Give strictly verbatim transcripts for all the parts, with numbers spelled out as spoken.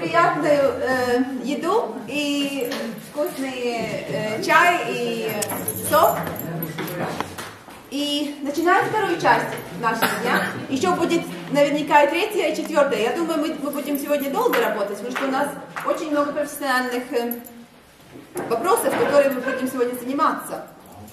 приятную э, еду и вкусный э, чай и сок. И начинаем вторую часть нашего дня. Еще будет наверняка и третья, и четвертая. Я думаю, мы, мы будем сегодня долго работать, потому что у нас очень много профессиональных э, вопросов, которыми мы будем сегодня заниматься.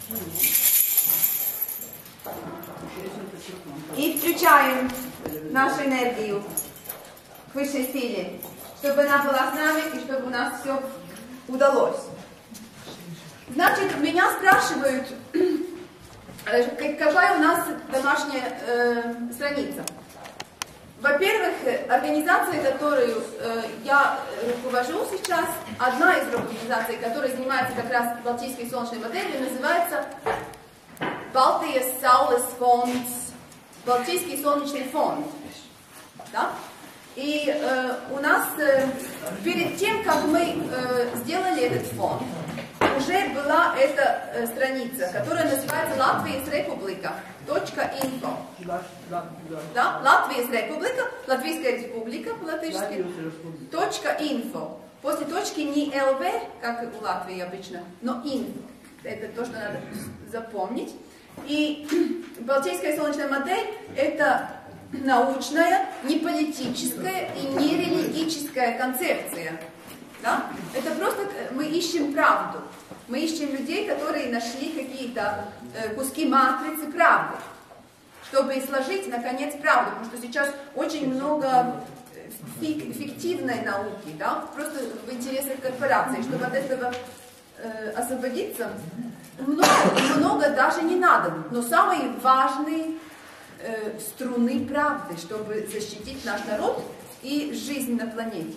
И включаем нашу энергию к высшей силе, чтобы она была с нами и чтобы у нас все удалось. Значит, меня спрашивают, какая у нас домашняя э, страница. Во-первых, организация, которую э, я руковожу сейчас, одна из организаций, которая занимается как раз Балтийской солнечной моделью, называется Baltijas Saules Fonds, Балтийский солнечный фонд. Да? И э, у нас э, перед тем, как мы э, сделали этот фонд, уже была эта э, страница, которая называется Latvijas Republika точка инфо. Да? Latvijas Republika, Латвийская республика по-латышски, точка инфо. После точки не эл ви, как у Латвии обычно, но инфо. Это то, что надо запомнить. И Балтийская солнечная модель – это научная, не политическая и не религическая концепция. Да? Это просто мы ищем правду. Мы ищем людей, которые нашли какие-то э, куски матрицы правды, чтобы сложить, наконец, правду. Потому что сейчас очень много фик, фиктивной науки, да? Просто в интересах корпораций. Чтобы от этого э, освободиться, много, много даже не надо. Но самые важные э, струны правды, чтобы защитить наш народ и жизнь на планете.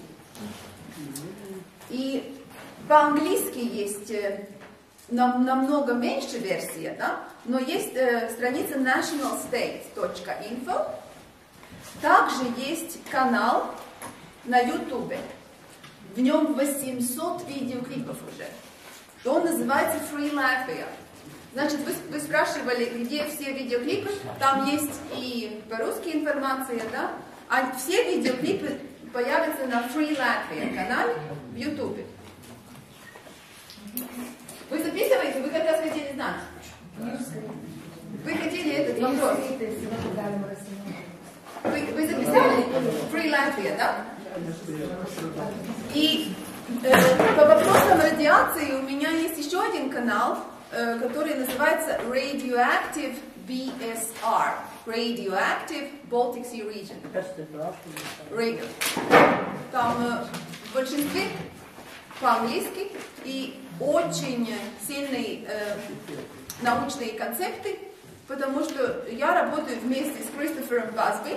И по-английски есть э, нам, намного меньше версия, да? Но есть э, страница national state точка инфо. Также есть канал на ютубе. В нем восемьсот видеоклипов уже. Он называется Free Latvia. Значит, вы, вы спрашивали, где все видеоклипы. Там есть и по-русски информация, да? А все видеоклипы появятся на Free Latvia канале в ютубе. Вы записываете? Вы как раз хотели знать. Вы хотели этот вопрос. Вы, вы записали Free Latvia, да? И э, по вопросам радиации у меня есть еще один канал, э, который называется Radioactive би эс ар. Radioactive Baltic Sea Region. Radio. Там э, в большинстве по-английски и очень сильные э, научные концепты, потому что я работаю вместе с Кристофером Басби.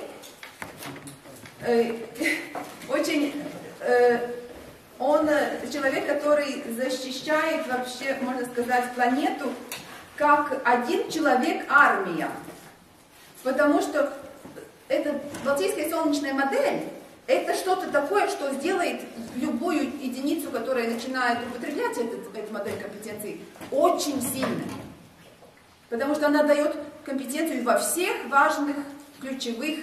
Э, очень э, он человек, который защищает вообще, можно сказать, планету как один человек армия. Потому что эта Балтийская солнечная модель это что-то такое, что сделает любую единицу, которая начинает употреблять этот, эту модель компетенции, очень сильной. Потому что она дает компетенцию во всех важных, ключевых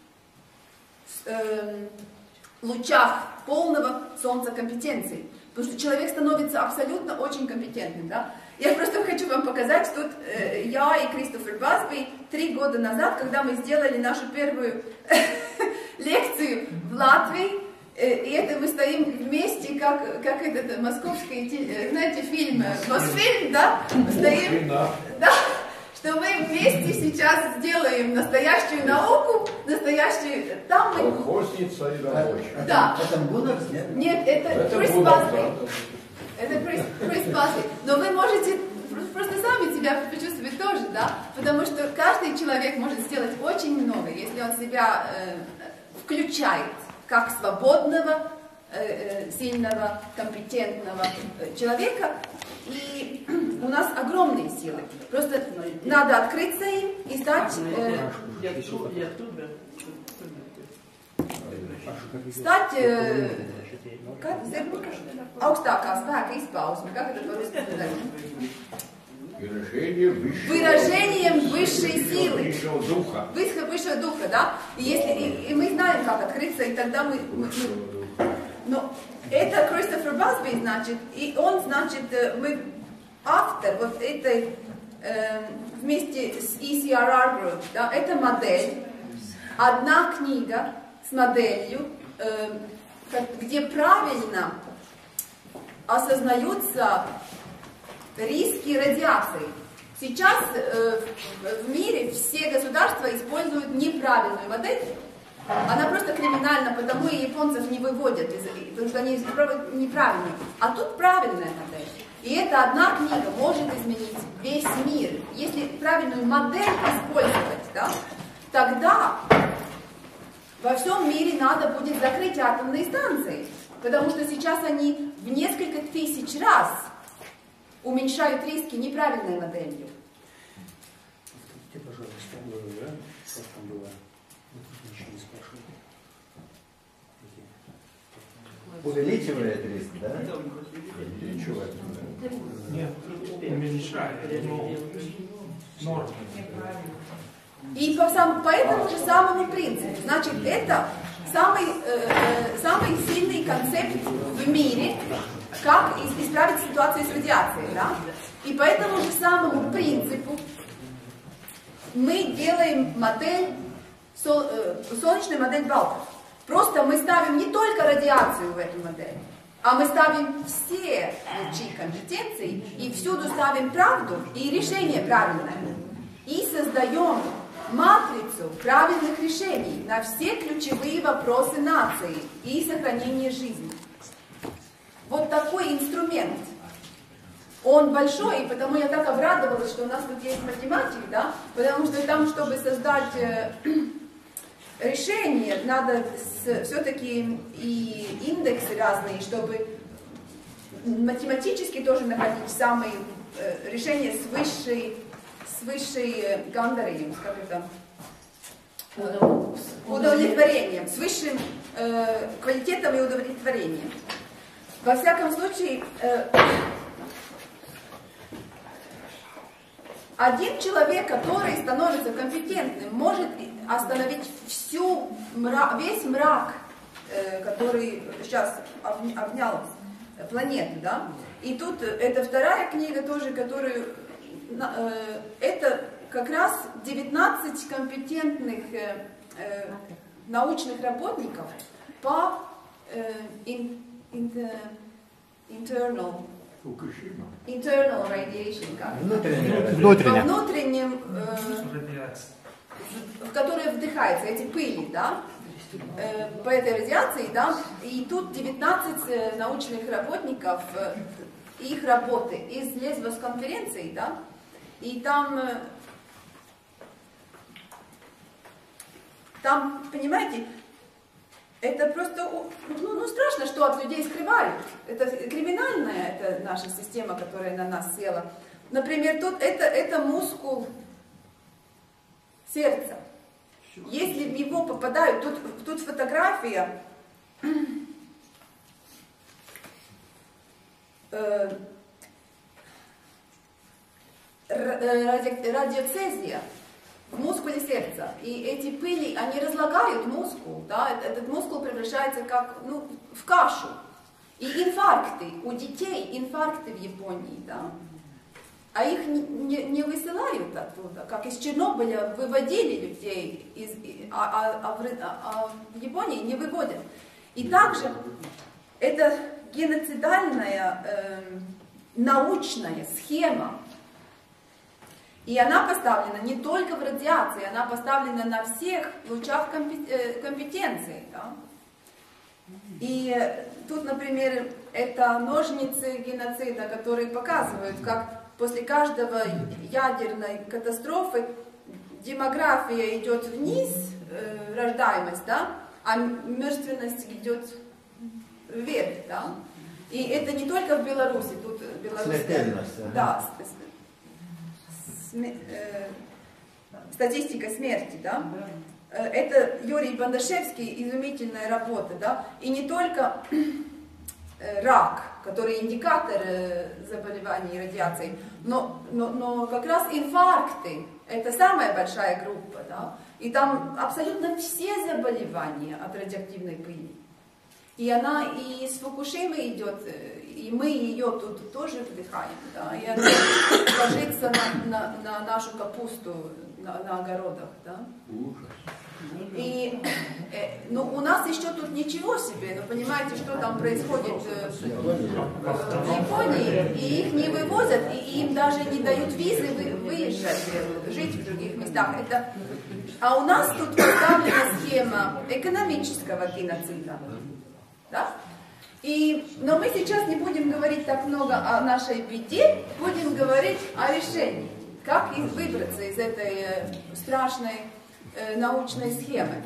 э, лучах полного солнца компетенции. Потому что человек становится абсолютно очень компетентным. Да? Я просто хочу вам показать, тут э, я и Кристофер Басби три года назад, когда мы сделали нашу первую лекцию в Латвии, э, и это мы стоим вместе, как, как этот московский, знаете, фильм «Мосфильм», да? Мы стоим, да, что мы вместе сейчас сделаем настоящую науку, настоящую, там мы... Колхозница и рабочая. Да. Это Буннерс, нет? Нет, это Крис Басби. Это Крис Басби. Но вы можете просто сами себя почувствовать тоже, да? Потому что каждый человек может сделать очень много, если он себя э, включает как свободного, э, сильного, компетентного человека. И у нас огромные силы. Просто надо открыться им и стать... Э, стать... Э, как, augstākā spēka izpausme. Как это по-русски сказать? Выражением высшей силы. Высшего духа. Высшего духа, да? И, если, и, и мы знаем, как открыться, и тогда мы, мы, мы Но это Кристофер Басби, значит, и он, значит, мы, автор вот этой, э, вместе с и си ар ар Group, да, это модель, одна книга с моделью, э, где правильно осознаются риски радиации. Сейчас э, в мире все государства используют неправильную модель. Она просто криминальна, потому и японцев не выводят, потому что они неправильные. А тут правильная модель. И эта одна книга может изменить весь мир. Если правильную модель использовать, да, тогда во всем мире надо будет закрыть атомные станции. Потому что сейчас они в несколько тысяч раз уменьшают риски неправильной моделью. Повторите, пожалуйста, да? Как там было? Ничего не спрашивали. Увеличивает риск, да? Увеличивает. Нет, уменьшает, но норма. И по, сам, по этому же самому принципу. Значит, это самый, э, самый сильный концепт в мире, как исправить ситуацию с радиацией. Да? И по этому же самому принципу мы делаем модель, сол, э, солнечную модель Балков. Просто мы ставим не только радиацию в эту модель, а мы ставим все лучи компетенций и всюду ставим правду и решение правильное. И создаем матрицу правильных решений на все ключевые вопросы нации и сохранения жизни. Вот такой инструмент. Он большой, и потому я так обрадовалась, что у нас тут есть математик, да? Потому что там, чтобы создать э, решение, надо все-таки и индексы разные, чтобы математически тоже находить самые э, решения с высшей с высшей гандарием, как это, э, удовлетворением, с высшим э, квалитетом и удовлетворением. Во всяком случае, э, один человек, который становится компетентным, может остановить всю, весь мрак, э, который сейчас обнял планету, да? И тут это вторая книга тоже, которую это как раз девятнадцать компетентных э, э, научных работников по э, in, in internal, internal radiation, как? Внутренне. Во внутреннем, э, в которое вдыхается, эти пыли, да? Э, по этой радиации, да? И тут девятнадцать э, научных работников, э, их работы из Лесбос конференции, да? И там, там, понимаете, это просто, ну, ну, страшно, что от людей скрывают. Это криминальная, это наша система, которая на нас села. Например, тут это, это мускул сердца. Если в него попадают, тут, тут фотография, э, радиоцезия в мускуле сердца. И эти пыли, они разлагают мускул, да? Этот мускул превращается как, ну, в кашу. И инфаркты, у детей инфаркты в Японии, да? А их не, не, не высылают оттуда, как из Чернобыля выводили людей, из, а, а, а, в, а в Японии не выводят. И также это геноцидальная э, научная схема. И она поставлена не только в радиации, она поставлена на всех лучах компетенции. Да? И тут, например, это ножницы геноцида, которые показывают, как после каждого ядерной катастрофы демография идет вниз, э, рождаемость, да? А мертвенность идет вверх. Да? И это не только в Беларуси, тут белорусская, да, статистика смерти, да? Это Юрий Бандашевский, изумительная работа, да? И не только рак, который индикатор заболеваний радиацией, но, но, но как раз инфаркты, это самая большая группа, да? И там абсолютно все заболевания от радиоактивной пыли. И она и с Фукушимы идет, и мы ее тут тоже вдыхаем, да, и она ложится на, на, на нашу капусту на, на огородах, да. И э, ну, у нас еще тут ничего себе, но понимаете, что там происходит э, в Японии, и их не вывозят, и им даже не дают визы вы, выезжать, жить в других местах. Это... А у нас тут поставлена схема экономического геноцида. Да? И, но мы сейчас не будем говорить так много о нашей беде, будем говорить о решении, как выбраться из этой э, страшной э, научной схемы.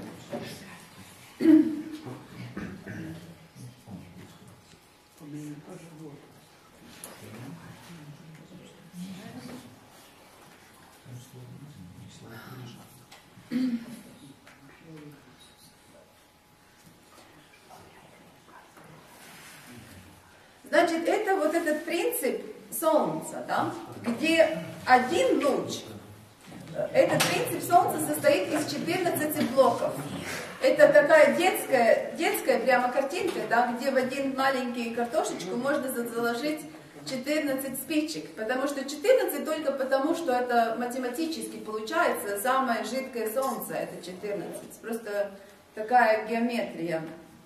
Значит, это вот этот принцип Солнца, да, где один луч, этот принцип Солнца состоит из четырнадцати блоков. Это такая детская, детская прямо картинка, да, где в один маленький картошечку можно заложить четырнадцать спичек, потому что четырнадцать только потому, что это математически получается самое жидкое Солнце, это четырнадцать. Просто такая геометрия.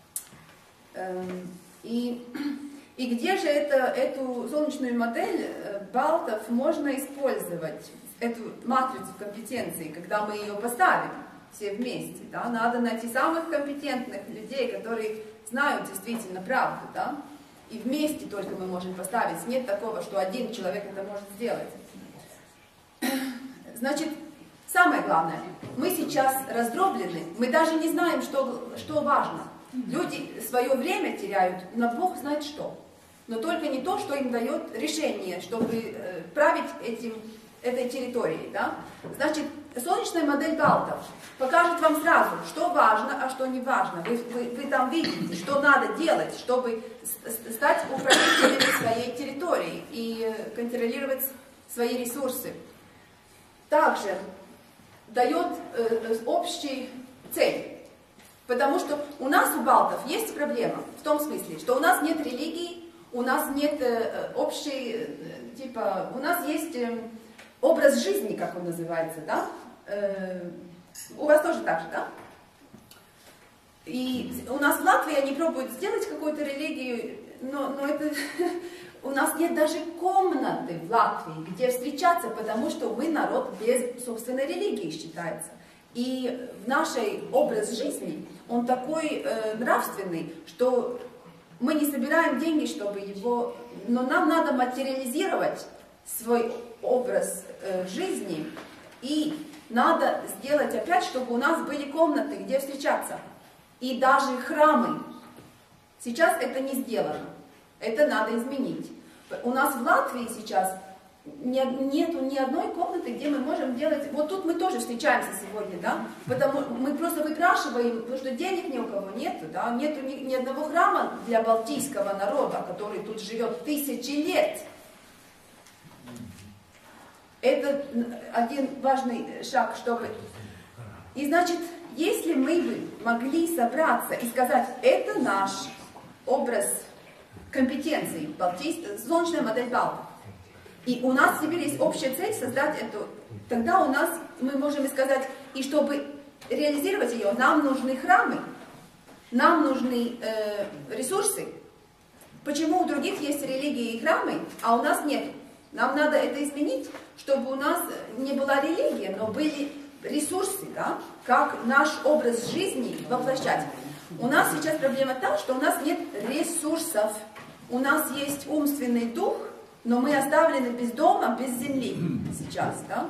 И... И где же это, эту солнечную модель Балтов можно использовать, эту матрицу компетенций, когда мы ее поставим все вместе? Да? Надо найти самых компетентных людей, которые знают действительно правду. Да? И вместе только мы можем поставить. Нет такого, что один человек это может сделать. Значит, самое главное, мы сейчас раздроблены, мы даже не знаем, что, что важно. Люди свое время теряют на Бог знает что. Но только не то, что им дает решение, чтобы э, править этим, этой территорией. Да? Значит, солнечная модель Балтов покажет вам сразу, что важно, а что не важно. Вы, вы, вы там видите, что надо делать, чтобы стать управителями своей территории и контролировать свои ресурсы. Также дает э, общий цель. Потому что у нас, у Балтов, есть проблема в том смысле, что у нас нет религии, у нас нет э, общей, э, типа, у нас есть э, образ жизни, как он называется, да? Э, у вас тоже так же, да? И у нас в Латвии они пробуют сделать какую-то религию, но, но это... У нас нет даже комнаты в Латвии, где встречаться, потому что мы народ без собственной религии считается. И в нашей образ жизни, он такой э, нравственный, что мы не собираем деньги, чтобы его... Но нам надо материализировать свой образ э, жизни, и надо сделать опять, чтобы у нас были комнаты, где встречаться. И даже храмы. Сейчас это не сделано. Это надо изменить. У нас в Латвии сейчас... Нету ни одной комнаты, где мы можем делать... Вот тут мы тоже встречаемся сегодня, да? Потому мы просто выпрашиваем, потому что денег ни у кого нету, да? Нету ни, ни одного храма для балтийского народа, который тут живет тысячи лет. Это один важный шаг, чтобы... И значит, если мы бы могли собраться и сказать, это наш образ компетенций, балтийской, солнечная модель Балтов, и у нас теперь есть общая цель создать эту, тогда у нас, мы можем сказать, и чтобы реализовать ее, нам нужны храмы, нам нужны э, ресурсы. Почему у других есть религии и храмы, а у нас нет? Нам надо это изменить, чтобы у нас не была религия, но были ресурсы, да? Как наш образ жизни воплощать. У нас сейчас проблема та, что у нас нет ресурсов. У нас есть умственный дух, но мы оставлены без дома, без земли сейчас, да?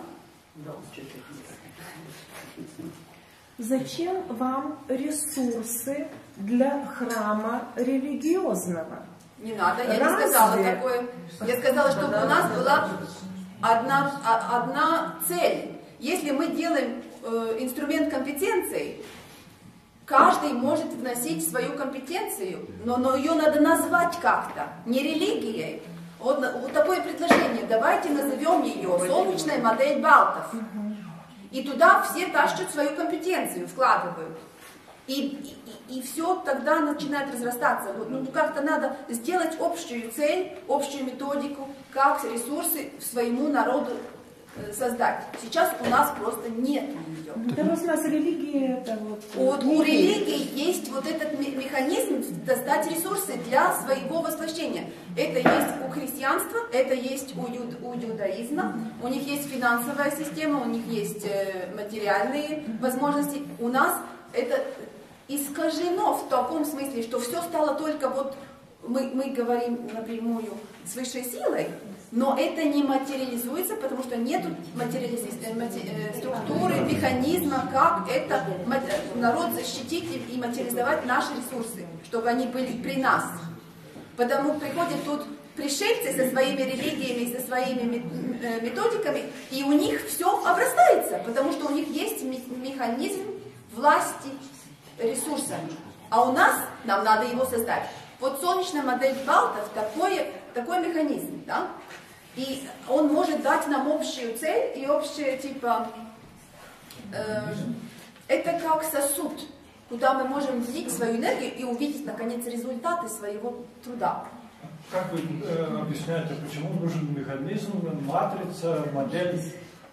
Зачем вам ресурсы для храма религиозного? Не надо, я Разве? не сказала такое. Я сказала, чтобы у нас была одна, одна цель. Если мы делаем э, инструмент компетенции, каждый может вносить свою компетенцию, но, но ее надо назвать как-то, не религией. Вот, вот такое предложение. Давайте назовем ее солнечная модель Балтов. И туда все тащат свою компетенцию, вкладывают. И, и, и все тогда начинает разрастаться. Ну, как-то надо сделать общую цель, общую методику, как ресурсы своему народу создать. Сейчас у нас просто нет ее. Да, у нас религия это вот... Вот у религии есть вот этот механизм создать ресурсы для своего воплощения. Это есть у христианства, это есть у, юд, у иудаизма, у них есть финансовая система, у них есть материальные возможности. У нас это искажено в таком смысле, что все стало только вот, мы, мы говорим напрямую с высшей силой, но это не материализуется, потому что нет структуры, механизма, как это народ защитить и материализовать наши ресурсы, чтобы они были при нас. Потому приходят тут пришельцы со своими религиями, со своими методиками, и у них все обрастается, потому что у них есть механизм власти ресурсами. А у нас, нам надо его создать. Вот солнечная модель Балтов такой, такой механизм, да? И он может дать нам общую цель и общее, типа, э, это как сосуд, куда мы можем влить свою энергию и увидеть, наконец, результаты своего труда. Как вы э, объясняете, почему нужен механизм, матрица, модель,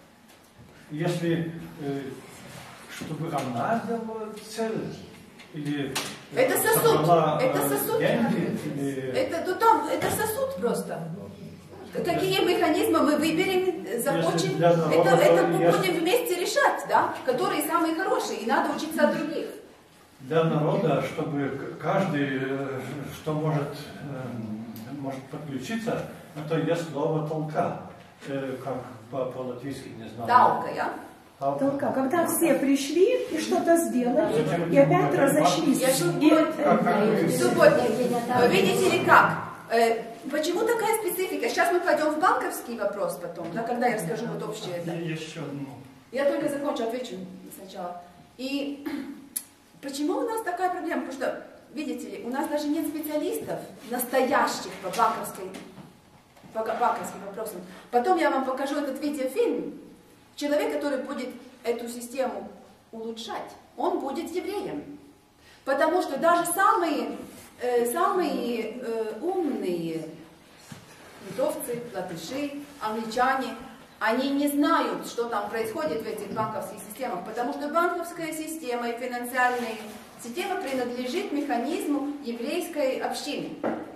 если, э, чтобы она дала цель? Или это сосуд, собрала, это э, сосуд. Деньги, или... это, ну, там, это сосуд просто. Какие механизмы мы выберем, захочем, народа, это, это мы если... будем вместе решать, да, которые самые хорошие, и надо учиться от других. Для народа, чтобы каждый, что может, может подключиться, это есть слово толка, как по-латвийски, не знаю. Талка, я? Толка. Толка. Когда все пришли и что-то сделали, и опять разошлись. Я субботник. Субботник. Видите ли как? Почему такая специфика? Сейчас мы пойдем в банковский вопрос потом, да, когда я расскажу вот общее это. Еще одно. Я только закончу, отвечу сначала. И почему у нас такая проблема? Потому что, видите ли, у нас даже нет специалистов, настоящих по банковской, по банковским вопросам. Потом я вам покажу этот видеофильм. Человек, который будет эту систему улучшать, он будет евреем. Потому что даже самые... Самые э, умные литовцы, латыши, англичане, они не знают, что там происходит в этих банковских системах, потому что банковская система и финансовая система принадлежит механизму еврейской общины.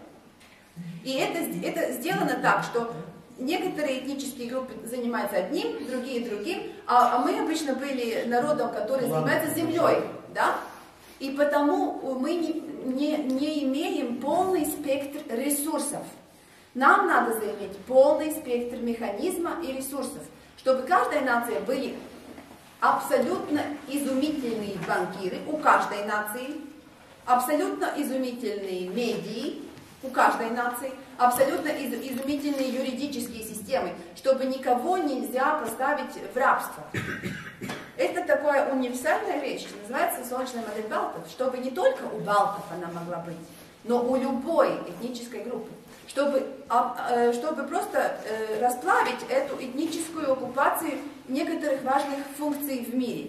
И это, это сделано так, что некоторые этнические группы занимаются одним, другие другим, а, а мы обычно были народом, который занимается землей, да? И потому мы не, не, не имеем полный спектр ресурсов. Нам надо заиметь полный спектр механизма и ресурсов, чтобы каждая нация были абсолютно изумительные банкиры у каждой нации, абсолютно изумительные медии у каждой нации, абсолютно из, изумительные юридические системы, чтобы никого нельзя поставить в рабство. Это такая универсальная вещь, называется солнечная модель Балтов, чтобы не только у балтов она могла быть, но у любой этнической группы, чтобы, чтобы просто расплавить эту этническую оккупацию некоторых важных функций в мире.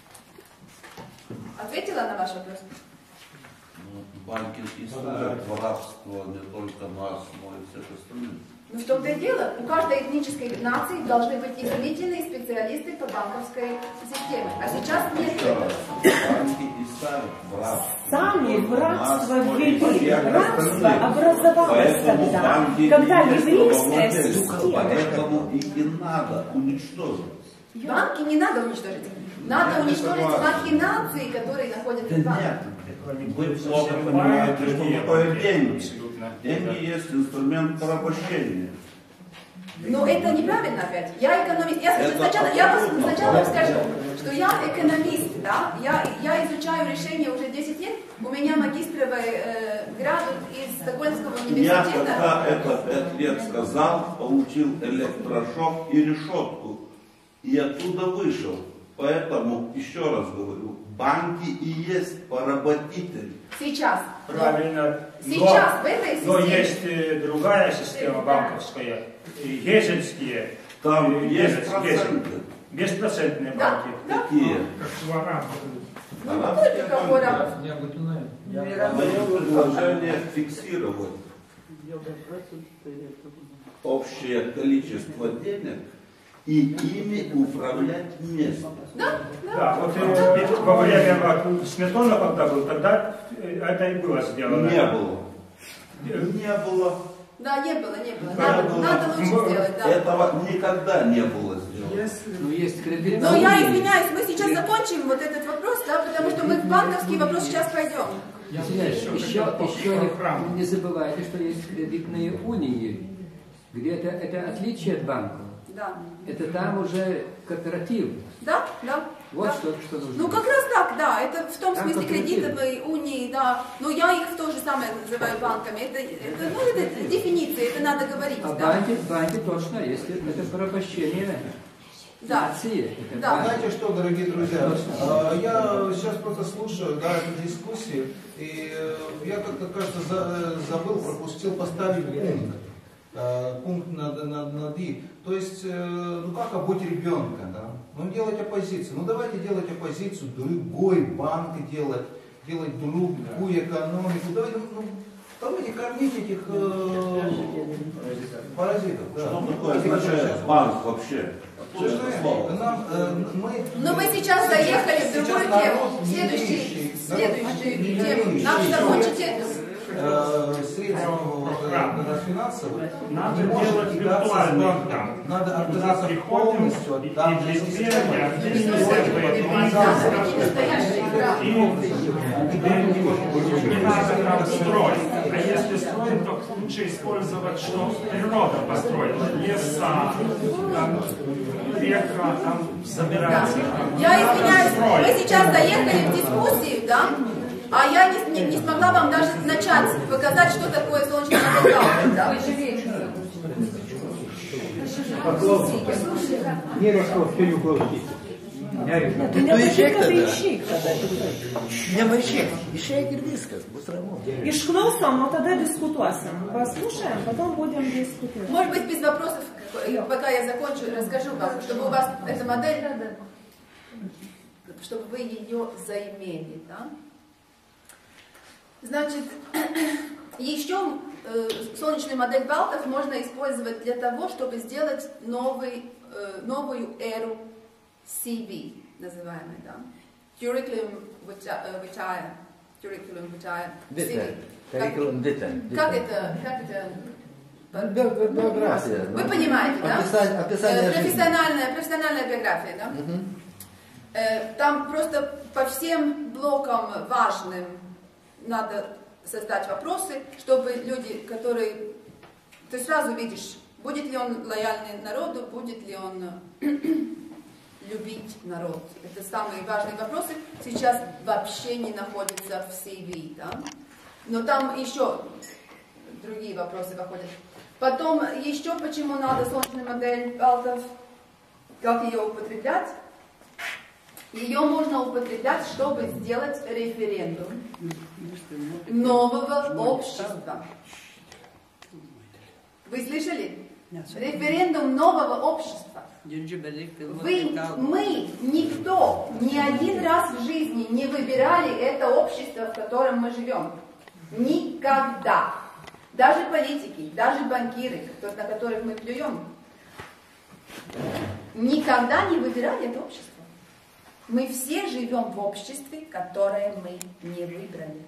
Ответила на ваш вопрос? Банки используют воровство не только нас, но и всех остальных. Ну, в том-то и дело, у каждой этнической нации должны быть изумительные специалисты по банковской системе. А сейчас нет этого. Банки и ставят в рабство. Сами в рабство ввели. Рабство образовалось тогда, когда еврейская система. Поэтому их и надо уничтожить. Банки не надо уничтожить. Надо уничтожить махинации, которые находятся в банках. Вы плохо понимаете, что такое деньги. Деньги есть инструмент порабощения. Но это неправильно опять. Я экономист. Я скажу, сначала, я сначала вам скажу, что я экономист, да? Я, я изучаю решения уже десять лет. У меня магистровый э, градус из Стокгольмского университета. Я, когда этот ответ сказал, получил электрошок и решетку. И оттуда вышел. Поэтому, еще раз говорю, банки и есть поработитель. Сейчас. Правильно. Сейчас, но, в этой системе. Но есть э, другая система банковская. Гезельские. Там э, есть проценты. Беспроцентные да, банки. Да. Какие? Как свара. Арабские банки. Необыкновенно. Мое предложение фиксировать общее количество денег и ими управлять вместе. Да, Да, вот э, во время вот, Сметона, когда был, тогда это и было сделано. Не было. Не было. да, не было, не было. Не Надо, было. надо лучше сделать, да. Этого никогда не было сделано. Ну, есть кредит. Но я извиняюсь, мы сейчас закончим вот этот вопрос, да, потому что мы в банковский вопрос сейчас пойдем. Извиняюсь, еще, еще не, не забывайте, что есть кредитные унии, где это, это отличие от банка. Да. Это там уже кооператив. Да, да. Вот да. что, что нужно. Ну, как раз так, да. Это в том Там смысле кооператив. кредитовые унии, да. Но я их то же самое называю банками. Это, это, ну, это дефиниция, это надо говорить, А да. банки, банки точно, если это порабощение Да. нации. Это Да. банки. Знаете что, дорогие друзья, э, я сейчас просто слушаю, да, эту дискуссию, и э, я как-то, кажется, за- забыл, пропустил поставить пункт. Э, Пункт над, над, над «и». То есть, э, ну как обуть ребенка, да? Ну делать оппозицию. Ну давайте делать оппозицию, другой банк делать, делать другую экономику. Давайте, ну, давайте кормить этих э, паразитов. Да. Что такое означает банк вообще? Что это слово? Нам, э, мы, Но мы сейчас заехали в другую сейчас тему. народ не Следующий, имеющий, следующую не тему. имеющий Нам закончить это. э, средства э, финансовых, Надо не может делать кидаться с виртуальный банком. храм. Надо Туда отказаться приходим, полностью от и данной без системы. веры, а здесь не Надо может не настоящий храм. И не надо там строить. А если строить, то лучше использовать, что природа построила. Леса, там, река, там собирается. там. Я извиняюсь, Строить. мы сейчас заехали в дискуссию, да? А я не, не, не смогла вам даже начать показать, что такое солнечный модель, да? Nie rozproszczeniu gości. Ты не почему-то ищи, когда Нямайчик, еще и киргизская, быстро. И шклосом, но тогда дискутуасом. Послушаем, потом будем дискутировать. Может быть, без вопросов, пока я закончу, расскажу вам, чтобы у вас эта модель, чтобы вы ее заимели, да? Значит, еще э, солнечную модель Балтов можно использовать для того, чтобы сделать новый, э, новую эру си ви, называемый, да? Curriculum vitae, curriculum vitae, си ви. Curriculum vitae. Как это, как это? Би- биография. Вы понимаете, да? Описание- описание Э, жизни. профессиональная, профессиональная биография, да? Э, Там просто по всем блокам важным надо создать вопросы, чтобы люди, которые... Ты сразу видишь, будет ли он лояльный народу, будет ли он любить народ. Это самые важные вопросы. Сейчас вообще не находятся в си ви, да? Но там еще другие вопросы выходят. Потом еще почему надо солнечную модель Балтов, как ее употреблять. Ее можно употреблять, чтобы сделать референдум нового общества. Вы слышали? Референдум нового общества. Вы, мы, никто, ни один раз в жизни не выбирали это общество, в котором мы живем. Никогда. Даже политики, даже банкиры, на которых мы плюем, никогда не выбирали это общество. Мы все живем в обществе, которое мы не выбрали.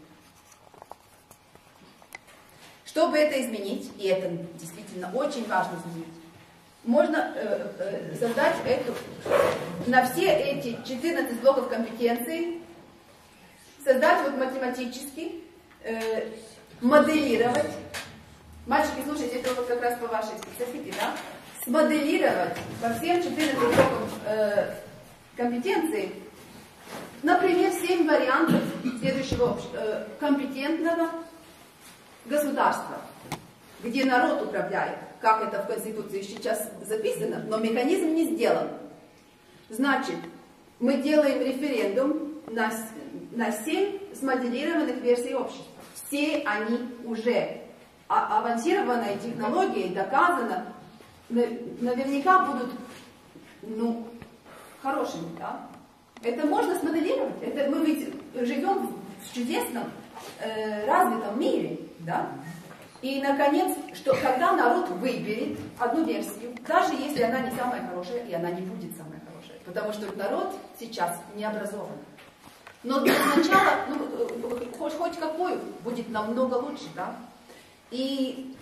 Чтобы это изменить, и это действительно очень важно изменить, можно э, э, создать эту, на все эти четырнадцать блоков компетенций, создать вот математически, э, моделировать, мальчики, слушайте, это вот как раз по вашей специфике, да, смоделировать по всем четырнадцати блокам э, компетенций, например, семь вариантов следующего э, компетентного государства, где народ управляет, как это в Конституции сейчас записано, но механизм не сделан. Значит, мы делаем референдум на, на семь смоделированных версий общества. Все они уже а, авансированной технологией доказано, наверняка будут, ну, хорошими, да? Это можно смоделировать. Это мы ведь живем в чудесном, э, развитом мире, да? И, наконец, что когда народ выберет одну версию, даже если она не самая хорошая, и она не будет самая хорошая, потому что народ сейчас не образован. Но сначала, ну, хоть, хоть какой, будет намного лучше, да? И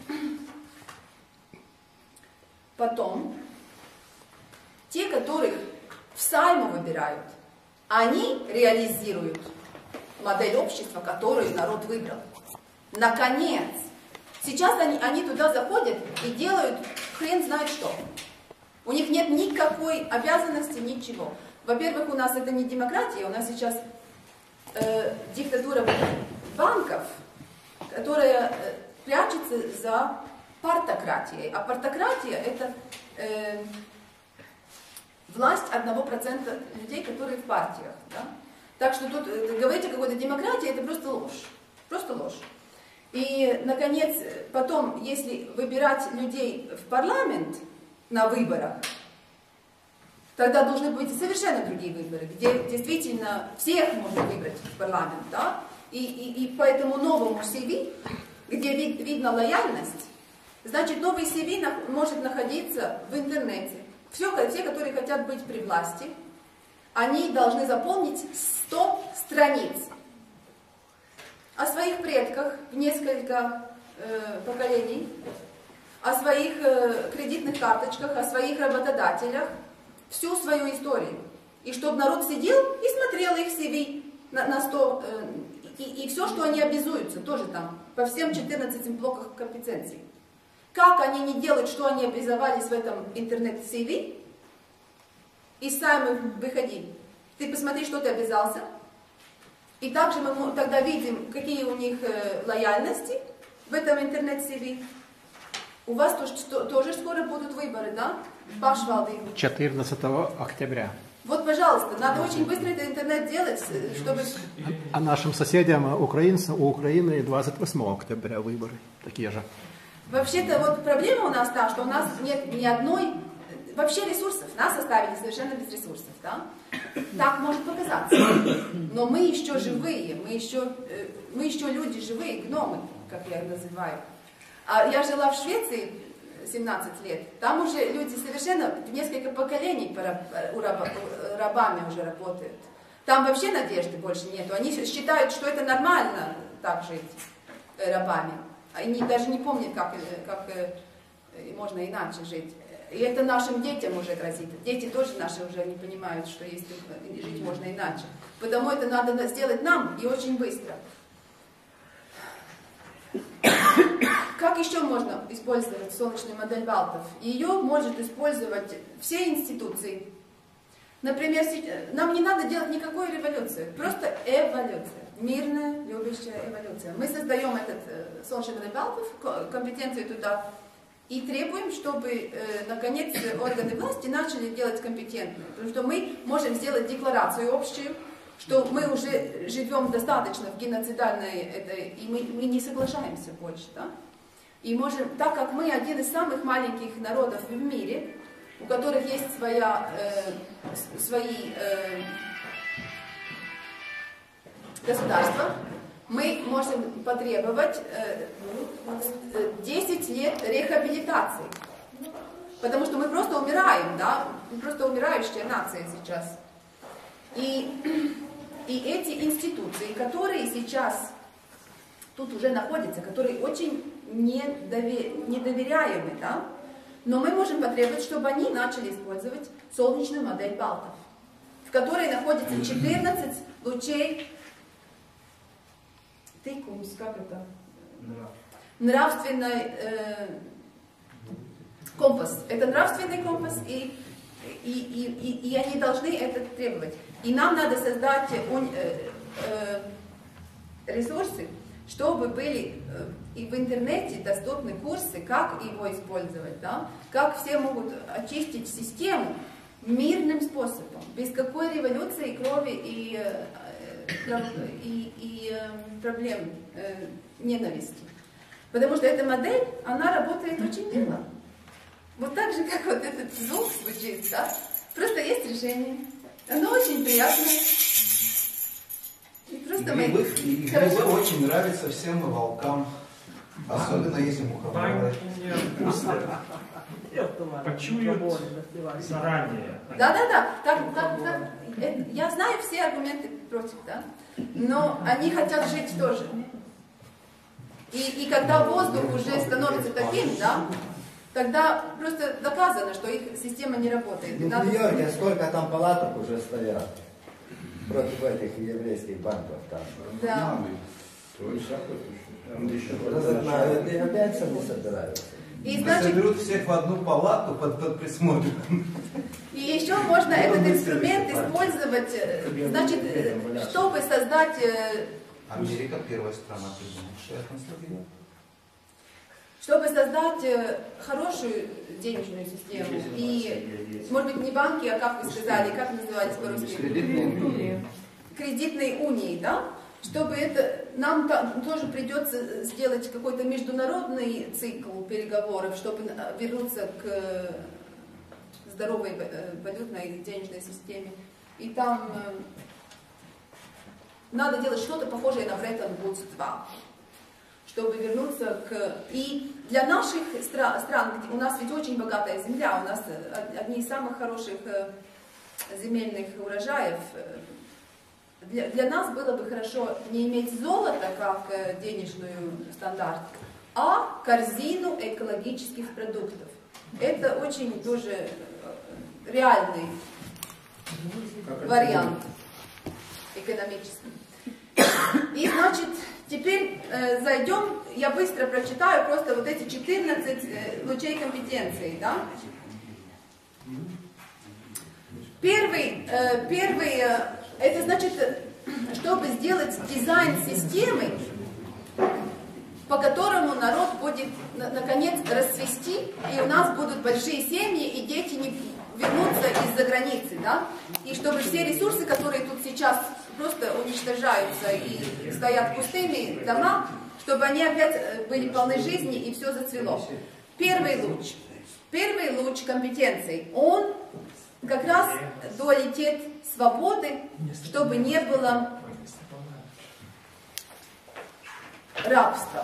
потом, те, которых в Сайму выбирают, они реализируют модель общества, которую народ выбрал. Наконец! Сейчас они, они туда заходят и делают хрен знает что. У них нет никакой обязанности, ничего. Во-первых, у нас это не демократия, у нас сейчас э, диктатура банков, которая э, прячется за партократией. А партократия это э, власть одного процента людей, которые в партиях. Да? Так что тут э, говорить о какой-то демократии, это просто ложь. Просто ложь. И, наконец, потом, если выбирать людей в парламент на выборах, тогда должны быть совершенно другие выборы, где действительно всех можно выбрать в парламент, да? И, и, и по этому новому си ви, где вид, видна лояльность, значит, новый си ви на, может находиться в интернете. Все, те, которые хотят быть при власти, они должны заполнить сто страниц о своих предках в несколько э, поколений, о своих э, кредитных карточках, о своих работодателях, всю свою историю. И чтобы народ сидел и смотрел их си ви на, на сто, э, и, и все, что они обязуются, тоже там, по всем четырнадцати блоках компетенций. Как они не делают, что они обязовались в этом интернет-си ви, и сами выходи. Ты посмотри, что ты обязался. И также мы тогда видим, какие у них э, лояльности в этом интернет-си ви. У вас тоже, что, тоже скоро будут выборы, да? четырнадцатого октября. Вот, пожалуйста, надо очень быстро этот интернет делать, чтобы... А нашим соседям, украинцам, у Украины двадцать восьмого октября выборы такие же. Вообще-то вот проблема у нас та, что у нас нет ни одной... Вообще ресурсов. Нас оставили совершенно без ресурсов, да? Так может показаться. Но мы еще живые, мы еще, мы еще люди живые, гномы, как я их называю. А я жила в Швеции семнадцать лет. Там уже люди совершенно в несколько поколений рабами уже работают. Там вообще надежды больше нету. Они считают, что это нормально так жить рабами. Они даже не помнят, как, как можно иначе жить. И это нашим детям уже грозит. Дети тоже наши уже не понимают, что если жить можно иначе. Потому это надо сделать нам и очень быстро. Как еще можно использовать солнечную модель Балтов? Ее может использовать все институции. Например, нам не надо делать никакой революции, просто эволюция. Мирная, любящая эволюция. Мы создаем этот солнечный модель Балтов, компетенцию туда, и требуем, чтобы, э, наконец, органы власти начали делать компетентные. Потому что мы можем сделать декларацию общую, что мы уже живем достаточно в геноцидальной этой, и мы, мы не соглашаемся больше. Да? И можем, так как мы один из самых маленьких народов в мире, у которых есть своя, э, свои э, государства, мы можем потребовать десять лет рехабилитации. Потому что мы просто умираем, да? Мы просто умирающая нация сейчас. И, и эти институции, которые сейчас тут уже находятся, которые очень недовер, недоверяемы, да? Но мы можем потребовать, чтобы они начали использовать солнечную модель Балтов, в которой находится четырнадцать лучей тыкумс, как это? Нравственный э, компас. Это нравственный компас, и, и, и, и, и они должны это требовать. И нам надо создать э, э, ресурсы, чтобы были э, и в интернете доступны курсы, как его использовать, да? Как все могут очистить систему мирным способом, без какой революции, крови и э, и, и э, проблем э, ненависти. Потому что эта модель, она работает очень мило. Вот так же, как вот этот звук звучит, да? Просто есть решение. Оно очень приятное. И просто мы... Грибы, и грибы очень нравятся всем волкам. Особенно если мухоморы. Банки не вкусные. Почуют заранее. Да-да-да, так, так, так. Это- я знаю все аргументы против, да, но они хотят жить тоже. И, и когда воздух уже становится таким, да, тогда просто доказано, что их система не работает. И Ну, в надо- Нью-Йорке сколько там палаток уже стоят против этих еврейских банков там. Да. Разогнают и опять сами собираются. И значит, Соберут всех в одну палату под, под присмотром. и еще можно этот инструмент использовать, э, значит, э, чтобы создать, э, Америка первая страна, придумавшая концлагеря. чтобы создать э, хорошую денежную систему. И, может быть, не банки, а как вы сказали, как назывались по-русски? Кредитные. Кредитной унии, да? Чтобы это, нам та- тоже придется сделать какой-то международный цикл переговоров, чтобы э, вернуться к э, здоровой э, валютной и денежной системе. И там э, надо делать что-то похожее на Бреттон-Вудс два, чтобы вернуться к... И для наших стра- стран, где у нас ведь очень богатая земля, у нас э, одни из самых хороших э, земельных урожаев. э, Для, для нас было бы хорошо не иметь золото как э, денежную стандарт, а корзину экологических продуктов. Это очень тоже э, реальный вариант экономический. И значит, теперь э, зайдем, я быстро прочитаю просто вот эти четырнадцать э, лучей компетенции, да? Первый, э, первый э, это значит, чтобы сделать дизайн системы, по которому народ будет, на- наконец, расцвести, и у нас будут большие семьи, и дети не вернутся из-за границы, да? И чтобы все ресурсы, которые тут сейчас просто уничтожаются и стоят пустыми дома, чтобы они опять э, были полны жизни, и все зацвело. Первый луч. Первый луч компетенций. Он как раз дуалитет свободы, чтобы не было рабства.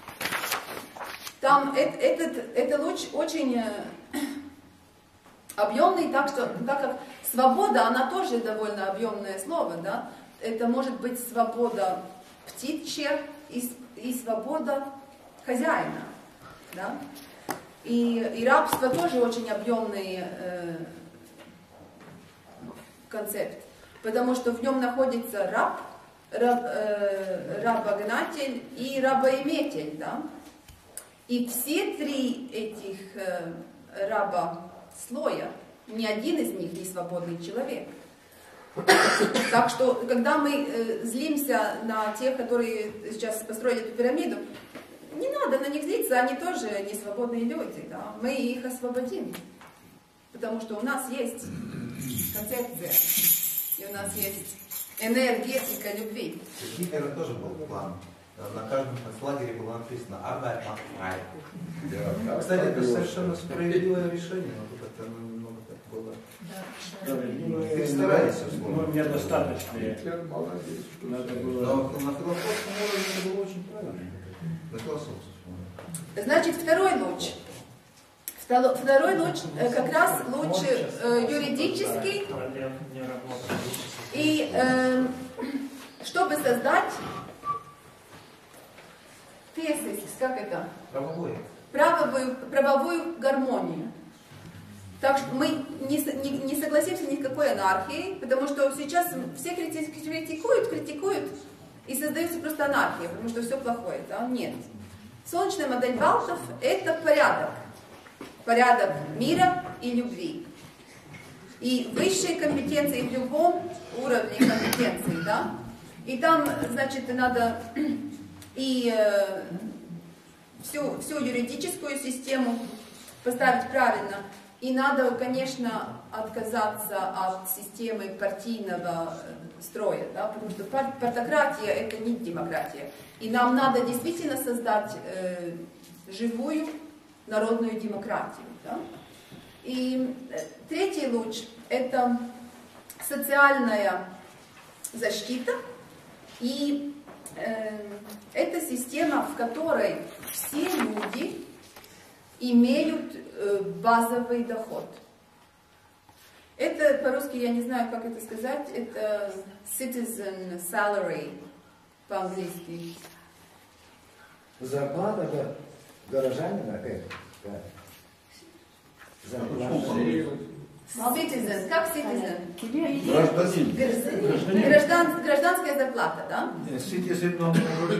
Там э- этот, этот луч очень э, объемный, так, что, так как свобода, она тоже довольно объемное слово, да? Это может быть свобода птичья и, с- и свобода хозяина, да? И, и рабство тоже очень объемный э, концепт, потому что в нем находится раб, раб э, рабогнатель и рабоиметель, да? И все три этих э, рабослоя, ни один из них не свободный человек. Так что, когда мы э, злимся на тех, которые сейчас построили эту пирамиду, не надо на них злиться, они тоже не свободные люди, да? Мы их освободим, потому что у нас есть концепция, и у нас есть энергетика любви. У Гитлера тоже был план. На каждом концлагере было написано «Arbeit macht frei». Кстати, это совершенно справедливое решение, но тут это немного так было. Ты стараешься, Ну, условно. мне достаточно. Надо было... Но на философском уровне это было очень правильно. На философском уровне. Значит, второй луч. Второ- Второй луч э, как раз луч э, юридический, Не работает. и э, чтобы создать тезис, как это? Правовое. Правовую, правовую гармонию. Так что мы не, с- не, не согласимся ни с какой анархией, потому что сейчас все крити- критикуют, критикуют, и создается просто анархия, потому что все плохое. Да? Нет. Солнечная модель Балтов – это порядок. Порядок мира и любви. И высшие компетенции в любом уровне компетенции, да? И там, значит, надо и э, всю, всю юридическую систему поставить правильно. И надо, конечно, отказаться от системы партийного э, строя, да? Потому что пар- партократия – это не демократия. И нам надо действительно создать э, живую народную демократию. Да? И э, третий луч – это социальная защита, и э, это система, в которой все люди имеют э, базовый доход. Это по-русски, я не знаю, как это сказать, это citizen salary по-английски. Зарплата горожанина, как? Citizen, как citizen? Гражданин. Граждан, гражданская зарплата, да? Citizen, но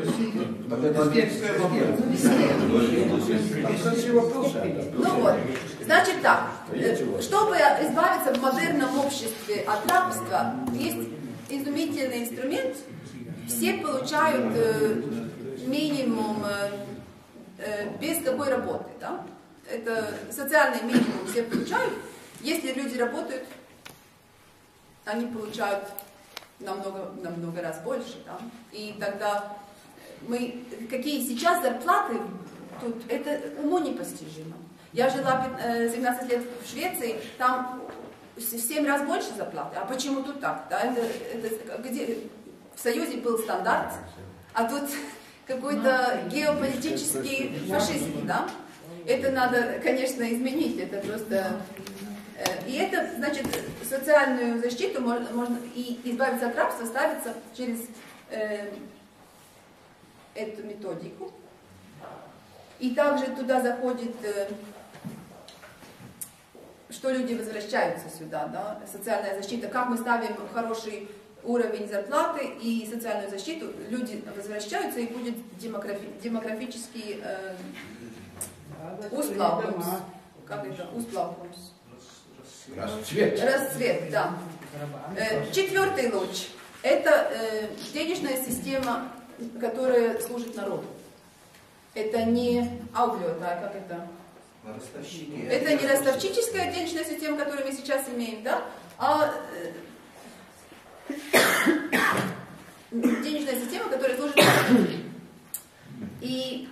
Ну вот, значит так, чтобы избавиться в модерном обществе от рабства, есть изумительный инструмент, все получают э, минимум э, э, без какой работы, да? Это социальный минимум все получают. Если люди работают, они получают намного, намного раз больше, да? И тогда мы, какие сейчас зарплаты тут, это уму непостижимо. Я жила семнадцать лет в Швеции, там в семь раз больше зарплаты. А почему тут так? Да? Это, это, где, в Союзе был стандарт, а тут какой-то геополитический фашизм, да? Это надо, конечно, изменить, это просто... И это, значит, социальную защиту можно, можно и избавиться от рабства ставится через э, эту методику. И также туда заходит, э, что люди возвращаются сюда, да, социальная защита, как мы ставим хороший уровень зарплаты и социальную защиту, люди возвращаются и будет демографи, демографический э, усплавкунс. Как это? Усплавкунс. Расцвет. Расцвет, да. Э, четвертый луч. Это э, денежная система, которая служит народу. Это не ауглиота, а как это? Это не ростовчическая денежная система, которую мы сейчас имеем, да? А э, денежная система, которая служит народу. И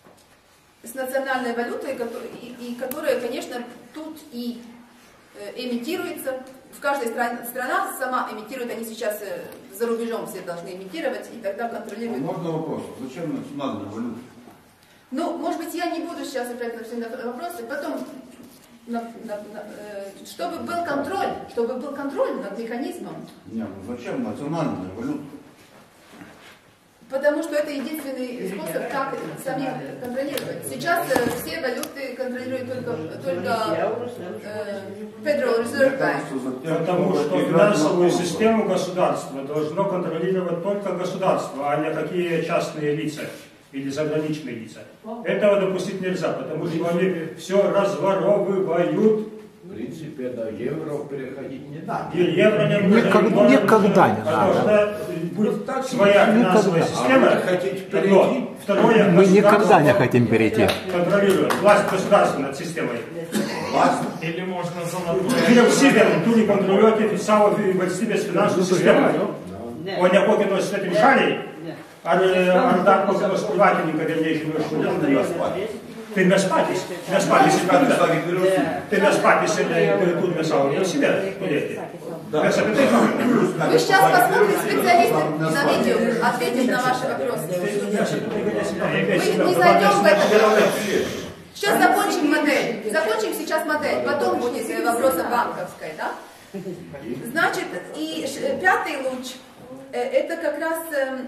с национальной валютой, и, и которая, конечно, тут и эмитируется. В каждой стране, страна сама эмитирует, они сейчас за рубежом все должны эмитировать, и тогда контролируют. Можно вопрос? Зачем национальная валюта? Ну, может быть, я не буду сейчас опять на все вопросы, потом, на, на, на, э, чтобы был контроль, чтобы был контроль над механизмом. Нет, ну зачем национальная валюта? Потому что это единственный способ, как самих контролировать. Сейчас э, все валюты контролируют только, только э, Federal Reserve Bank. Потому что финансовую систему государства должно контролировать только государство, а не какие частные лица или заграничные лица. Этого допустить нельзя, потому что они все разворовывают. В принципе, до евро переходить не надо. И евро не будет. Никогда, никогда не надо. Будет своя финансовая система. А вы хотите перейти? Второе, Мы никогда не хотим перейти. Контролирует власть государства над системой. Власть? Или можно золотое... Vyriausybė turi kontroliuoti savo valstybės finansų sistemą. O ne kokį nors svetimšaliai, ar, ar dar kokį nors privatininką dėl nežinių šalių. Tai mes patys, mes patys ir tai mes patys ir turime savo vyriausybę padėti. Mes apie tai kalbame. Вы сейчас посмотрите специалистов на видео, ответить на ваши вопросы. Мы не зайдем в это. Сейчас закончим модель. Закончим сейчас модель. Потом будет вопрос о банковской, да? Значит, и пятый луч, это как раз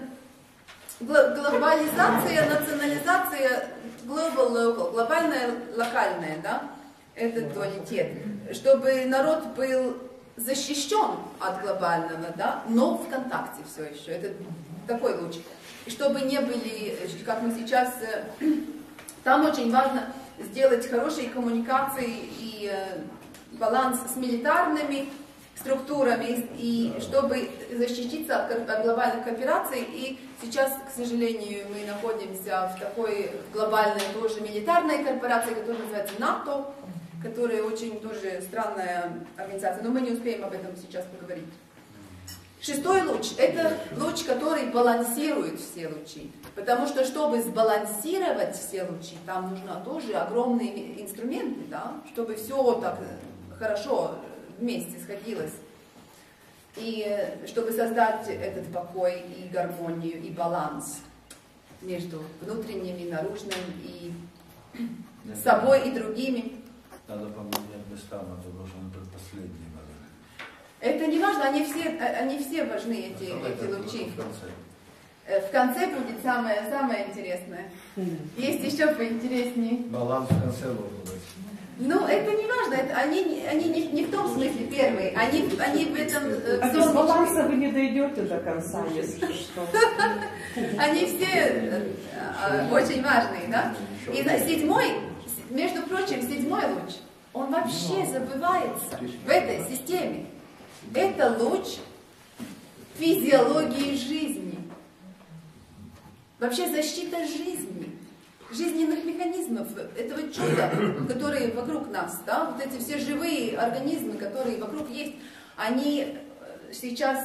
глобализация, национализация, global local, глобальная, локальная, да? Этот дуалитет. Чтобы народ был защищен от глобального, да, но в контакте все еще. Это такой луч. И чтобы не были, как мы сейчас, там очень важно сделать хорошие коммуникации и баланс с милитарными структурами, и чтобы защититься от глобальных коопераций. И сейчас, к сожалению, мы находимся в такой глобальной тоже милитарной корпорации, которая называется НАТО, которая очень тоже странная организация, но мы не успеем об этом сейчас поговорить. Шестой луч – это луч, который балансирует все лучи. Потому что, чтобы сбалансировать все лучи, там нужно тоже огромные инструменты, да, чтобы все так хорошо вместе сходилось. И чтобы создать этот покой и гармонию, и баланс между внутренним и наружным, и собой, и другими. Надо поменять местами, потому что он был последний. Это не важно, они все, они все важны, эти, эти лучи. В конце. В конце будет самое, самое интересное. Есть еще поинтереснее. Баланс в конце будет. Ну, это не важно, это, они, они не, не в том смысле первые, они, они в этом... Э, а без баланса вы не дойдете до конца, если что. Они все э, э, очень важные, да? И седьмой, между прочим, седьмой луч, он вообще забывается в этой системе. Это луч физиологии жизни. Вообще защита жизни. Жизненных механизмов, этого чуда, которые вокруг нас, да, вот эти все живые организмы, которые вокруг есть, они сейчас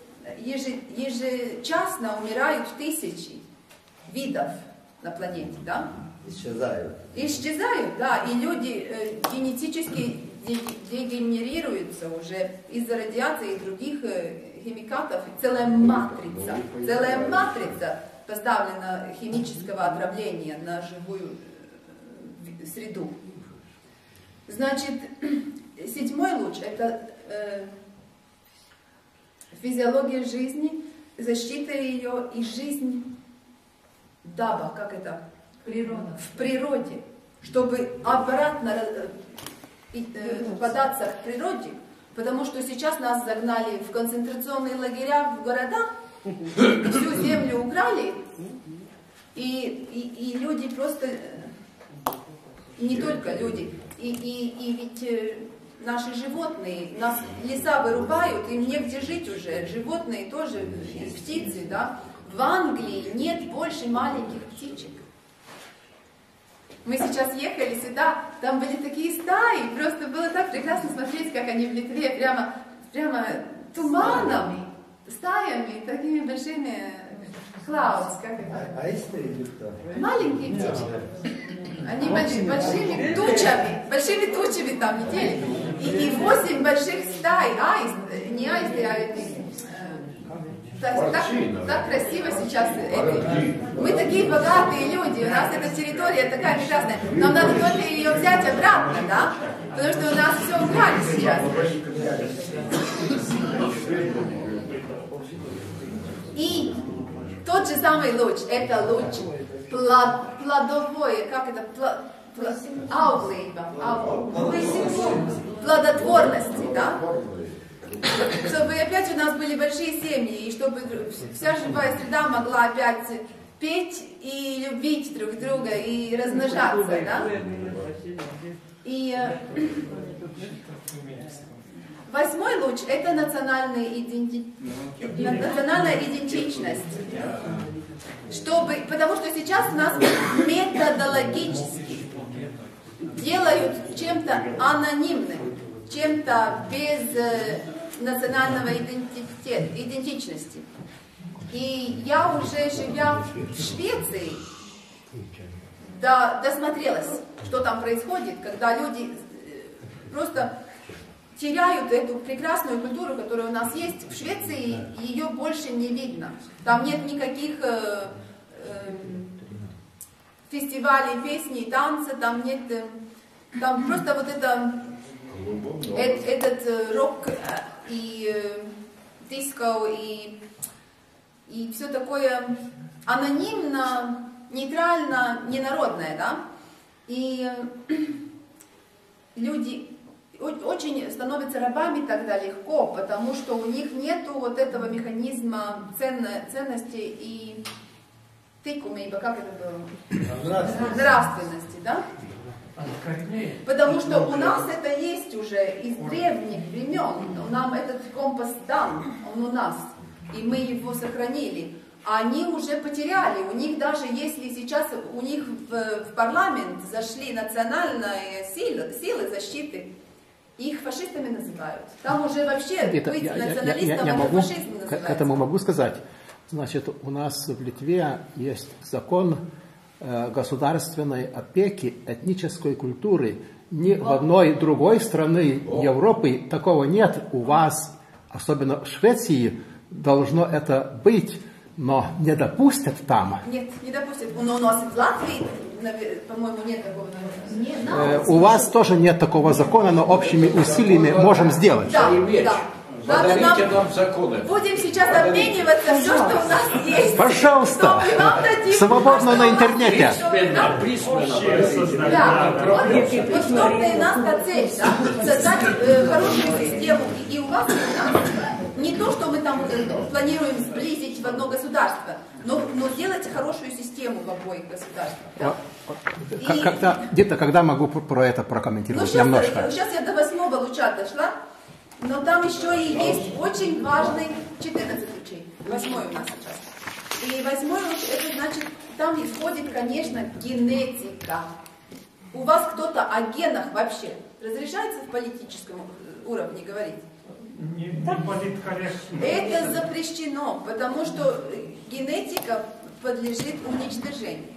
ежечасно умирают тысячи видов на планете, да? Исчезают. Исчезают, да, и люди э, генетически дегенерируются уже из-за радиации и других э, химикатов. Целая матрица, целая матрица поставлено химического отравления на живую среду. Значит, седьмой луч – это э, физиология жизни, защита ее и жизнь даба, как это? Природа. В природе. Чтобы обратно э, э, податься к природе, потому что сейчас нас загнали в концентрационные лагеря, в города, всю землю украли, и, и, и люди просто, и не только люди, и, и, и ведь наши животные, нас леса вырубают, им негде жить уже, животные тоже, и птицы, да. В Англии нет больше маленьких птичек. Мы сейчас ехали сюда, там были такие стаи, просто было так прекрасно смотреть, как они в Литве прямо, прямо туманом, стаями, такими большими клаус, как это? Аисты или кто? Маленькие птички. Они большими, большими тучами, большими тучами там летели. И, и восемь больших стай, аист, не аисты, а эти. Так, так, так красиво сейчас. Эти. Мы такие богатые люди, у нас эта территория такая прекрасная. Нам надо только ее взять обратно, да? Потому что у нас все украли сейчас. И тот же самый луч, это луч плод, плодовой, как это, плод, плод, аудлейба, плодотворности, да? Чтобы опять у нас были большие семьи, и чтобы вся живая среда могла опять петь и любить друг друга, и размножаться, да? И восьмой луч – это национальная, иденти... национальная идентичность. Чтобы... Потому что сейчас нас методологически делают чем-то анонимным, чем-то без национального идентитета, идентичности. И я уже, живя в Швеции, до, досмотрелась, что там происходит, когда люди просто теряют эту прекрасную культуру, которая у нас есть. В Швеции ее больше не видно. Там нет никаких э, э, фестивалей песни и танца, там нет... Э, там просто вот это... Э, этот э, рок э, и э, диско и, и все такое анонимно, нейтрально, ненародное, да? И э, люди очень становятся рабами тогда легко, потому что у них нету вот этого механизма ценно, ценности и тыкумейба, как это было? Нравственности. Нравственности, да? Потому что у нас это есть уже из древних времен. Нам этот компас дан, он у нас, и мы его сохранили. А они уже потеряли. У них даже если сейчас у них в, в парламент зашли национальные силы, силы защиты, их фашистами называют. Там уже вообще это, быть я, националистом, я, я, я это могу, фашизм называется. К этому могу сказать. Значит, у нас в Литве есть закон э, государственной опеки этнической культуры. Ни в одной другой страны Европы такого нет. У вас особенно в Швеции, должно это быть, но не допустят там. Нет, не допустят. Но у нас в Латвии, по-моему, нет такого закона. Э, у вас тоже нет такого закона, но общими усилиями можем сделать. Да, да. Подарите нам законы. Будем сейчас обмениваться все, что у нас есть. Пожалуйста. Свободно на интернете. Да, вот, вот в том-то и нас цель, да? Создать э, хорошую систему и, и у вас, и у нас. Не то, что мы там э, планируем сблизить в одно государство, но, но сделать хорошую систему в обоих государствах. Да? И... Когда, где-то когда могу про это прокомментировать? Ну, сейчас, немножко. Сейчас я до восьмого луча дошла, но там еще и есть очень важный четырнадцатый лучей. Восьмой у нас сейчас. И восьмой луч, это значит, там исходит, конечно, генетика. У вас кто-то о генах вообще разрешается в политическом уровне говорить? Не, не политкорректно. Это запрещено, потому что генетика подлежит уничтожению.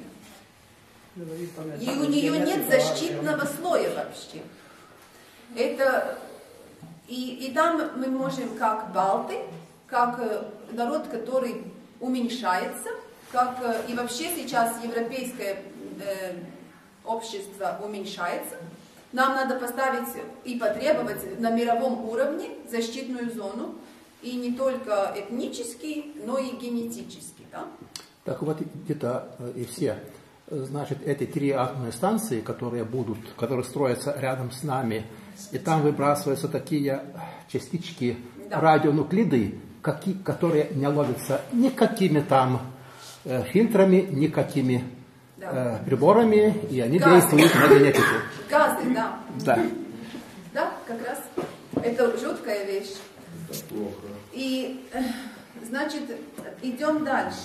И у нее нет защитного слоя вообще. Это, и, и там мы можем, как балты, как народ, который уменьшается, как и вообще сейчас европейское э, общество уменьшается. Нам надо поставить и потребовать на мировом уровне защитную зону, и не только этнически, но и генетически. Да? Так вот, где-то и все, значит, эти три атомные станции, которые будут, которые строятся рядом с нами, и там выбрасываются такие частички, да, радионуклиды, какие, которые не ловятся никакими там э, фильтрами, никакими да. э, приборами, и они газы. Действуют на генетику. Газы, да. Да. Да, как раз. Это жуткая вещь. Это плохо. И, значит, идем дальше.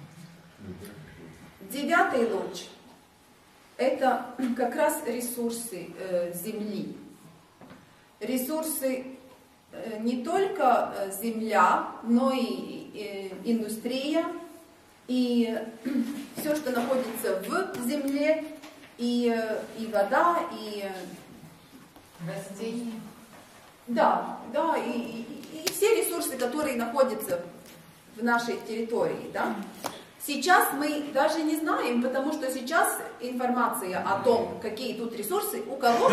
Девятый луч. Это как раз ресурсы э, Земли. Ресурсы э, не только земля, но и э, индустрия, и э, все, что находится в земле, и, э, и вода, и э, растения. Да, да, и, и, и все ресурсы, которые находятся в нашей территории, да. Сейчас мы даже не знаем, потому что сейчас информация о том, какие тут ресурсы, у кого?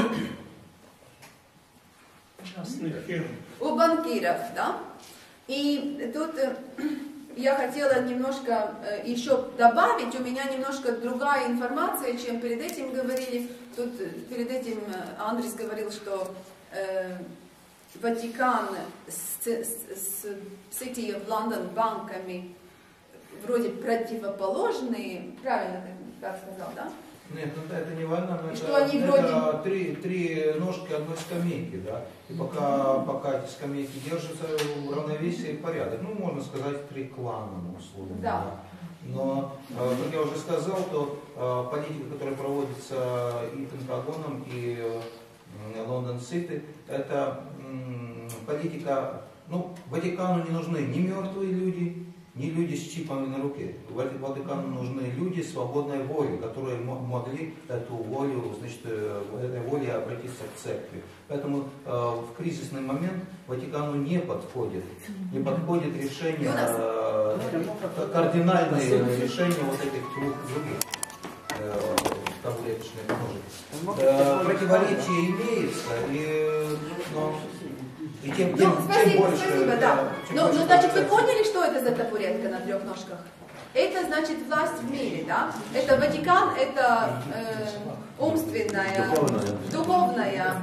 У банкиров, да. И тут я хотела немножко еще добавить, у меня немножко другая информация, чем перед этим говорили. Тут перед этим Андрис говорил, что э, Ватикан с, с, с City of London банками вроде противоположные, правильно как сказал, да? Нет, ну это не война, но что это, они это вроде... три, три ножки одной скамейки, да. И пока, пока эти скамейки держатся в равновесии, порядок. Ну, можно сказать, три клана, условно. Да. Да. Но, как я уже сказал, то политика, которая проводится и Пентагоном, и Лондон Сити, это политика, ну, Ватикану не нужны ни мертвые люди, ни люди с чипами на руке. Ватикану нужны люди свободной воли, которые могли эту волю, значит, этой воле обратиться к церкви. Поэтому э, в кризисный момент Ватикану не подходит, не подходит решение, э, кардинальные решения вот этих двух других э, таблеточных ножек. Э, противоречие имеется, и, но, и тем, тем, ну, спасибо, тем больше, спасибо, да. Чем Ну, больше ну, значит, вы процесс. поняли, что это за табуретка на трех ножках? Это значит власть в мире, да? Это Ватикан, это э, умственная, Духовная. духовная.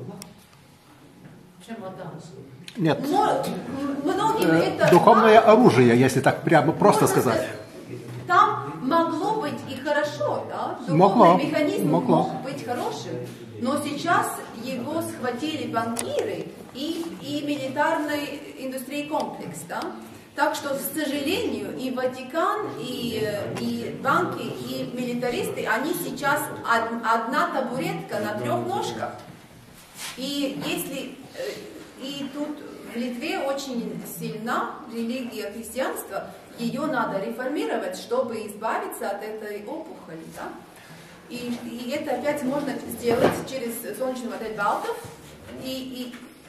Нет. Но, многим Э, это... Духовное оружие, если так прямо просто Можно сказать. Там могло быть и хорошо, да? Духовный Могло, механизм могло. мог быть хорошим, но сейчас его схватили банкиры и, и милитарный индустрий комплекс, да? Так что, к сожалению, и Ватикан, и, и банки, и милитаристы, они сейчас од, одна табуретка на трех ножках. И если и тут в Литве очень сильна религия христианства, ее надо реформировать, чтобы избавиться от этой опухоли, да? И, и это опять можно сделать через солнечную модель Балтов. И, и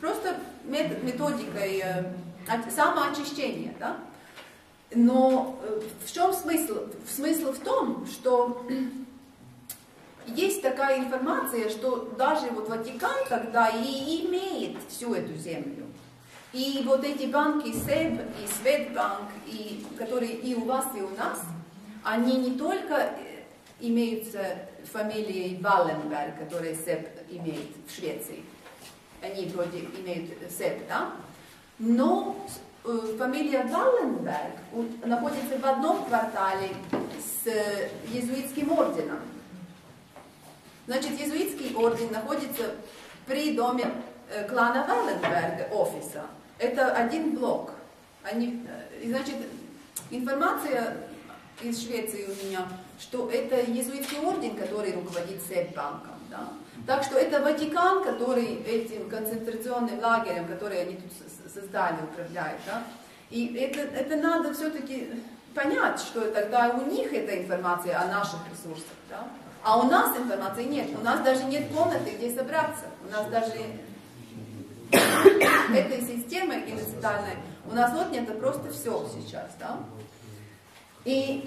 просто метод, методикой э, самоочищения, да? Но э, в чем смысл? Смысл в том, что есть такая информация, что даже вот Ватикан тогда и имеет всю эту землю. И вот эти банки СЭБ и Светбанк, и, которые и у вас, и у нас, они не только имеются фамилией Валленберг, которая СЭБ имеет в Швеции, они вроде имеют СЭБ, да? Но э, фамилия Валленберг находится в одном квартале с иезуитским орденом. Значит, иезуитский орден находится при доме э, клана Валленберга, офиса. Это один блок. Они, э, значит, информация из Швеции у меня, что это иезуитский орден, который руководит СЭБ-банком. Да? Так что это Ватикан, который этим концентрационным лагерем, который они тут создали, управляет. Да? И это, это надо все-таки понять, что тогда у них эта информация о наших ресурсах. Да? А у нас информации нет. У нас даже нет комнаты, где собраться. У нас даже этой системы геноцидальной у нас отнято просто все сейчас. Да? И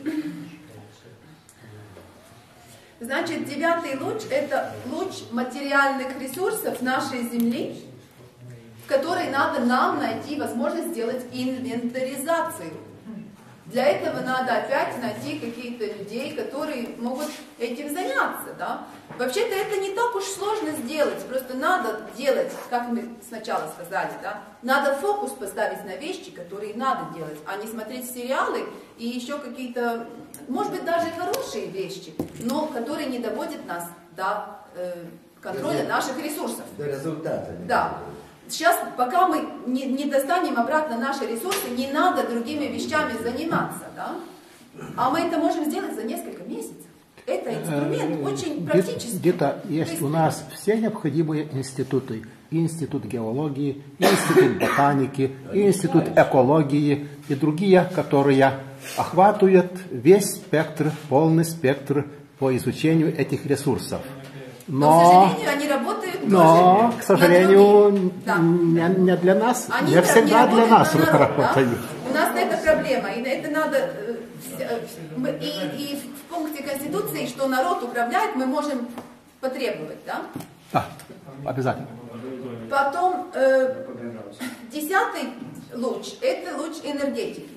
значит, девятый луч – это луч материальных ресурсов нашей Земли, в которой надо нам найти возможность сделать инвентаризацию. Для этого надо опять найти каких-то людей, которые могут этим заняться. Да? Вообще-то это не так уж сложно сделать, просто надо делать, как мы сначала сказали, да? Надо фокус поставить на вещи, которые надо делать, а не смотреть сериалы и еще какие-то, может быть, даже хорошие вещи, но которые не доводят нас до э, контроля до наших ресурсов. До результата. Да. Сейчас, пока мы не, не достанем обратно наши ресурсы, не надо другими вещами заниматься, да? А мы это можем сделать за несколько месяцев. Это инструмент очень практический. Где-то есть у нас все необходимые институты. И институт геологии, и институт ботаники, и институт экологии, и другие, которые охватывают весь спектр, полный спектр по изучению этих ресурсов. Но, но, к сожалению, они работают но, тоже к сожалению, да. не, не для нас, они не всегда не для нас народ, работают. Да? У нас это проблема, и это надо, и, и в пункте Конституции, что народ управляет, мы можем потребовать, да? Да, обязательно. Потом, э, десятый луч, это луч энергетики.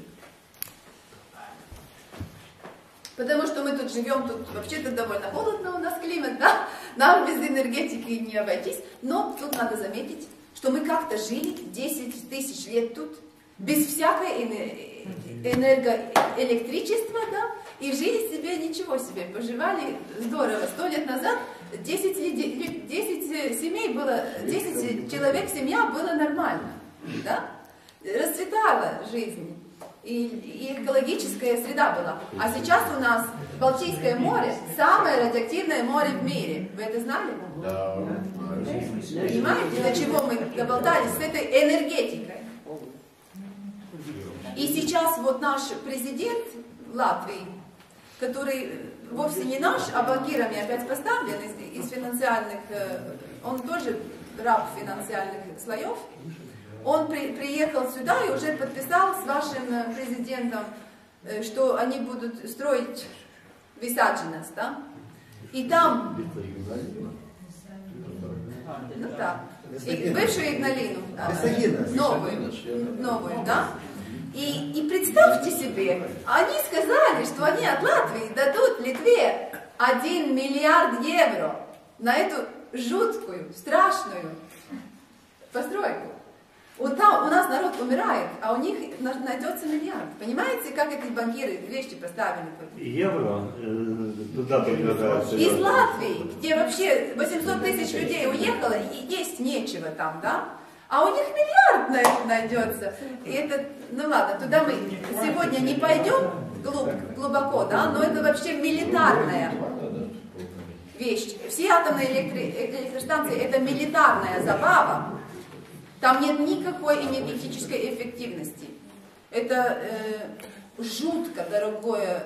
Потому что мы тут живем, тут вообще-то довольно холодно у нас климат, да? Нам без энергетики не обойтись. Но тут надо заметить, что мы как-то жили десять тысяч лет тут, без всякой энергоэлектричества, да? И жили себе, ничего себе, поживали здорово. Сто лет назад десять, десять семей было, десять человек, семья было нормально, да? Расцветала жизнь. И, и экологическая среда была. А сейчас у нас Балтийское море самое радиоактивное море в мире. Вы это знали? Да. Понимаете, до чего мы доболтались с этой энергетикой? И сейчас вот наш президент Латвии, который вовсе не наш, а банкирами опять поставлен из, из финансиальных, он тоже раб финансиальных слоев. Он при, приехал сюда и уже подписал с вашим президентом, что они будут строить Висаджинас, да? И там... Ну да. И бывшую Игналину, да, новую, новую, да? И, и представьте себе, они сказали, что они от Латвии дадут Литве один миллиард евро на эту жуткую, страшную постройку. Вот там у нас народ умирает, а у них найдется миллиард. Понимаете, как эти банкиры вещи поставили? Евро э, туда предлагается. Из Латвии, где вообще восемьсот тысяч людей уехало, и есть нечего там, да? А у них миллиард найдется. И это, ну ладно, туда мы сегодня не пойдем глуб, глубоко, да? Но это вообще милитарная вещь. Все атомные электри... электростанции это милитарная забава. Там нет никакой энергетической эффективности. Это э, жутко дорогое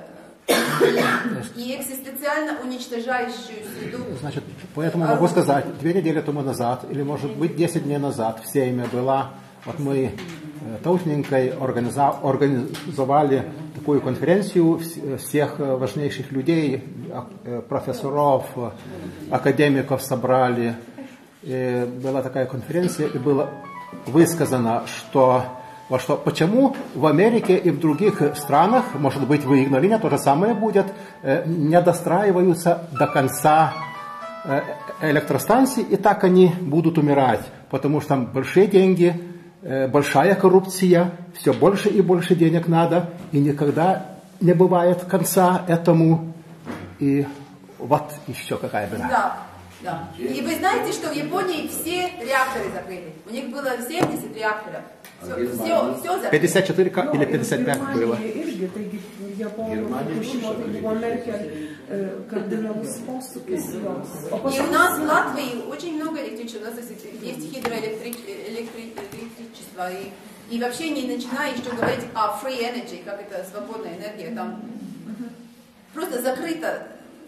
и экзистенциально уничтожающую среду. Значит, поэтому могу сказать, две недели тому назад, или может быть десять дней назад в Сейме была, вот мы Таушненькой организовали такую конференцию всех важнейших людей, профессоров, академиков собрали. И была такая конференция, и было высказано, что, вот что почему в Америке и в других странах, может быть, в Игналине то же самое будет, не достраиваются до конца электростанции, и так они будут умирать, потому что там большие деньги, большая коррупция, все больше и больше денег надо, и никогда не бывает конца этому. И вот еще какая беда. Да, да. И вы знаете, что в Японии все реакторы закрыли. У них было семьдесят реакторов. Все, все, все закрыли. пятьдесят четыре или пятьдесят пять было. Я помню, у Меркель кардинальный способ. И у нас в Латвии очень много электричества. У нас есть гидроэлектричество. И, и вообще не начиная еще говорить о free energy, как это свободная энергия. Там просто закрыто.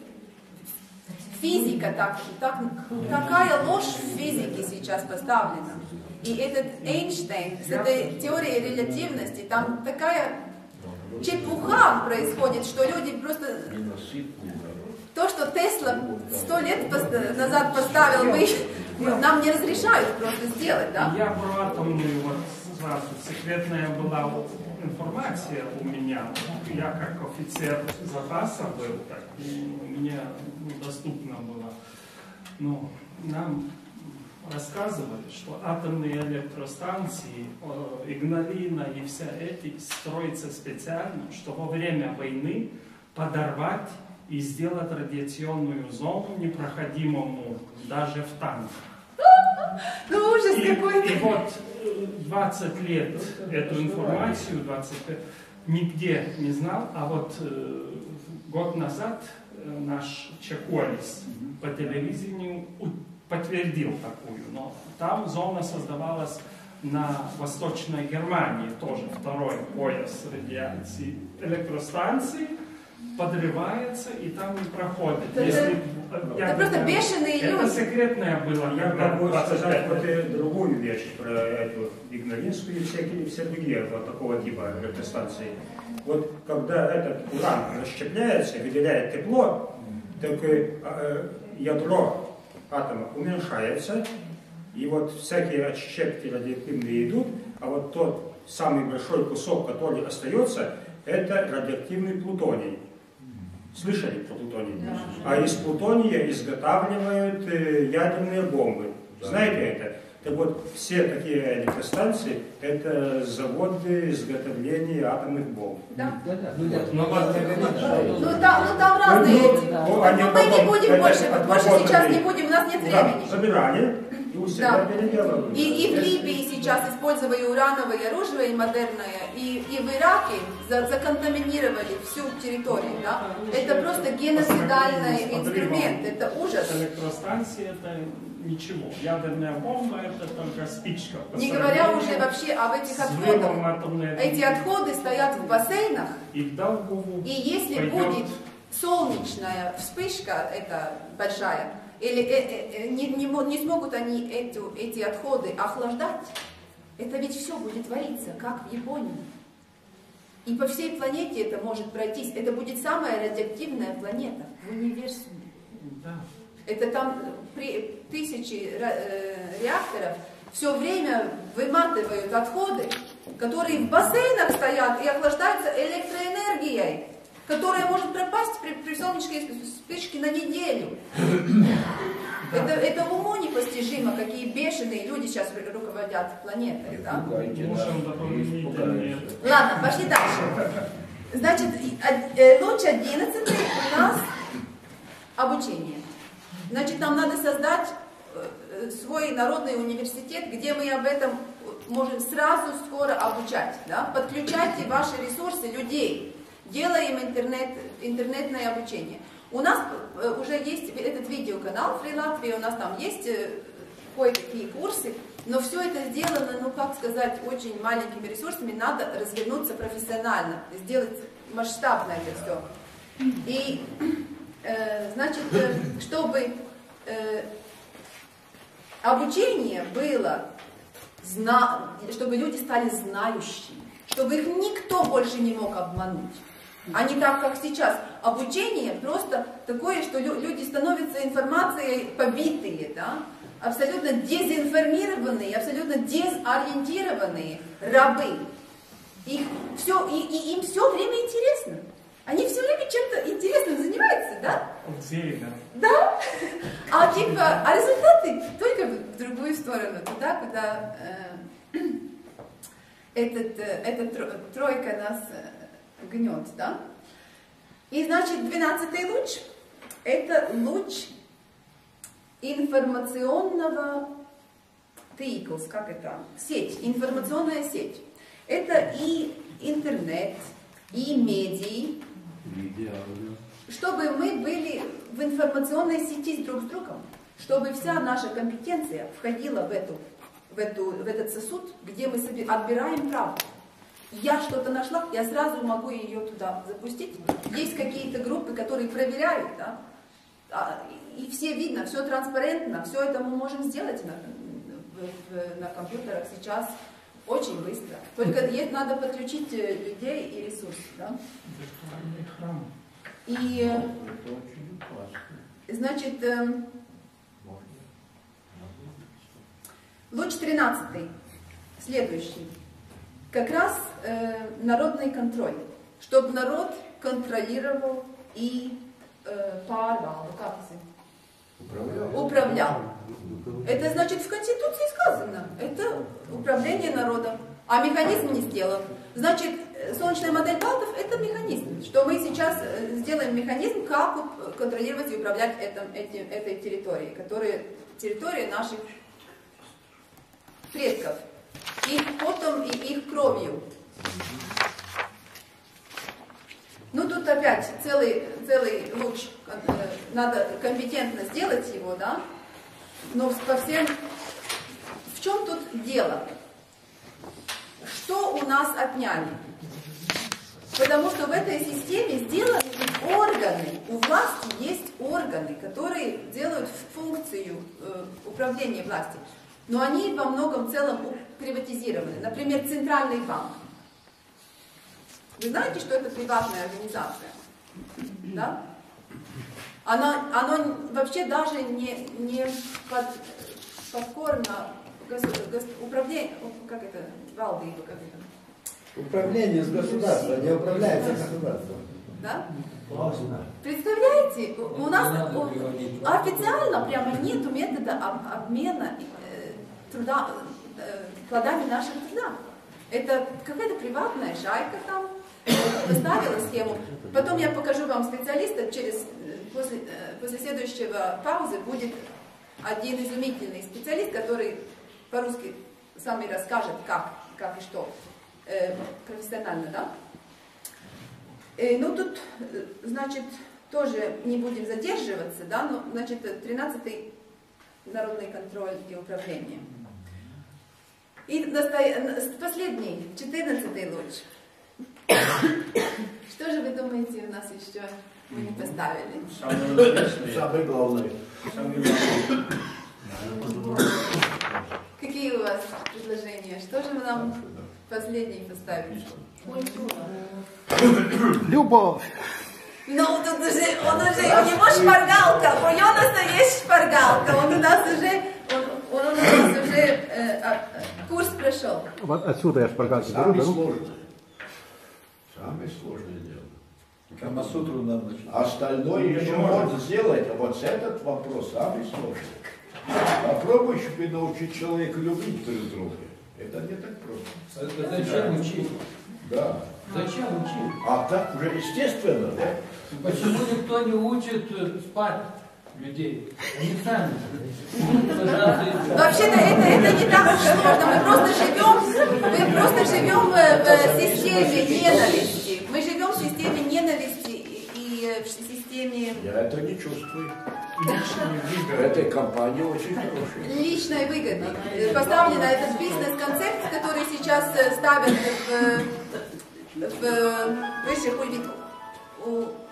Физика, так, так, такая ложь в физике сейчас поставлена. И этот Эйнштейн с этой теорией релятивности, там такая чепуха происходит, что люди просто... То, что Тесла сто лет назад поставил, мы, нам не разрешают просто сделать, да? Я про атомную, вот сразу, секретная была информация у меня. Я как офицер запаса был, так, и мне доступно было. Ну, нам рассказывали, что атомные электростанции, Игналина и все эти строятся специально, что во время войны подорвать и сделать радиационную зону непроходимому даже в танках. Ну ужас и, какой-то! И вот двадцать лет эту информацию, двадцать лет, нигде не знал, а вот э, год назад э, наш Чеколис по телевидению подтвердил такую, но там зона создавалась на Восточной Германии, тоже второй пояс радиации электростанции, подрывается и там не проходит. Это, Если, это я, просто я, бешеные это люди. Это секретное было. Я могу сказать вот другую вещь про эту Игналинскую и всякие, все другие вот такого типа электростанции. Вот когда этот уран расщепляется, выделяет тепло, так э, ядро атома уменьшается, и вот всякие отщепки радиоактивные идут, а вот тот самый большой кусок, который остается, это радиоактивный плутоний. Слышали про плутоний? Да. А из плутония изготавливают э, ядерные бомбы. Да. Знаете это? Так вот, все такие электростанции – это заводы изготовления атомных бомб. Да. Да, да. Ну, да. Ну, там, ну там разные эти. Да. Ну, мы потом, не будем это, больше, это, больше сейчас не будем, у нас нет времени. Забирали. Да. И, и в Либии сейчас использовали урановое оружие модерное, и, и в Ираке за, законтаминировали всю территорию. Да? Это просто геноцидальный инструмент, это ужас. Электростанции это ничего. Ядерная бомба это только спичка. Не говоря уже вообще об этих отходах. Эти отходы стоят в бассейнах, и, в Долгову и если пойдет... будет солнечная вспышка, это большая, или э, э, не, не, не смогут они эту, эти отходы охлаждать, это ведь все будет твориться, как в Японии. И по всей планете это может пройтись. Это будет самая радиоактивная планета в универсуме. Да. Это там при тысячи э, реакторов все время выматывают отходы, которые в бассейнах стоят и охлаждаются электроэнергией, которая может пропасть при, при солнечной вспышке на неделю. Это, это уму непостижимо, какие бешеные люди сейчас руководят планетой. Да? Ладно, пошли дальше. Значит, ночь одиннадцатый у нас обучение. Значит, нам надо создать свой народный университет, где мы об этом можем сразу скоро обучать. Да? Подключайте ваши ресурсы людей. Делаем интернет, интернетное обучение. У нас уже есть этот видеоканал Free Latvia, у нас там есть кое-какие курсы, но все это сделано, ну как сказать, очень маленькими ресурсами, надо развернуться профессионально, сделать масштабно это все. И, э, значит, чтобы э, обучение было, зна... чтобы люди стали знающими, чтобы их никто больше не мог обмануть. А не так, как сейчас. Обучение просто такое, что люди становятся информацией побитые, да? Абсолютно дезинформированные, абсолютно дезориентированные рабы. Их все, и, и им все время интересно. Они все время чем-то интересным занимаются, да? Где, да? Да. А типа, а результаты только в другую сторону, туда, куда э, этот, э, эта тройка нас э, гнет, да? И значит, двенадцатый луч – это луч информационного vehicles, как это? Сеть, информационная сеть. Это и интернет, и медиа, чтобы мы были в информационной сети друг с другом, чтобы вся наша компетенция входила в, эту, в, эту, в этот сосуд, где мы себе отбираем правду. Я что-то нашла, я сразу могу ее туда запустить. Есть какие-то группы, которые проверяют, да? И все видно, все транспарентно, все это мы можем сделать на, в, на компьютерах сейчас очень быстро. Только есть, надо подключить людей и ресурсы. Да? И, значит, луч тринадцатый, следующий. Как раз э, народный контроль, чтобы народ контролировал и э, pārvalda, как это? Управлял. Управлял. Это значит в Конституции сказано. Это управление народом. А механизм не сделан. Значит, солнечная модель Балтов это механизм. Что мы сейчас сделаем механизм, как контролировать и управлять этим, этим, этой территорией, которая территория наших предков. Их потом и их кровью. Ну тут опять целый, целый луч, надо компетентно сделать его, да? Но по всем... В чем тут дело? Что у нас отняли? Потому что в этой системе сделаны органы. У власти есть органы, которые делают функцию э, управления властью. Но они во многом целом приватизированы. Например, Центральный банк. Вы знаете, что это приватная организация? Да? Оно, оно вообще даже не, не под, подкорно управление, как это, валды, как это? Управление с государством, не управляется государством. Да? Представляете, у нас у, официально прямо нету метода об, обмена э, труда, э, плодами нашего труда. Это какая-то приватная шайка там поставила схему. Потом я покажу вам специалиста, через, после, после следующего паузы будет один изумительный специалист, который по-русски сам и расскажет, как, как и что, э, профессионально, да? Э, ну тут, значит, тоже не будем задерживаться, да, но, значит, тринадцатый народный контроль и управление. И последний, четырнадцатый луч. Что же вы думаете, у нас еще мы не поставили? Самый главный. Какие у вас предложения? Что же мы нам последний поставить? Любовь. Ну, тут уже, он уже, у него шпаргалка, у Йонаса есть шпаргалка, он у нас уже, он, он у нас уже э, э, курс прошел. Вот отсюда я шпаргалки беру, беру. Самое сложное дело. Камасутру нам начать. Остальное еще можно сделать, а вот этот вопрос самый сложный. Попробуй еще научить человека любить друг друга. Это не так просто. Это зачем учить? Да. Зачем учить? А так уже естественно, да? Почему никто не учит спать людей? Они сами. Вообще-то это, это не так уж сложно. Мы просто живем, мы просто живем в системе ненависти. Мы живем в системе ненависти и в системе... Я это не чувствую. Этой компании очень хорошая. Личной выгоды. Поставлен этот бизнес-концепт, который сейчас ставят в, в высших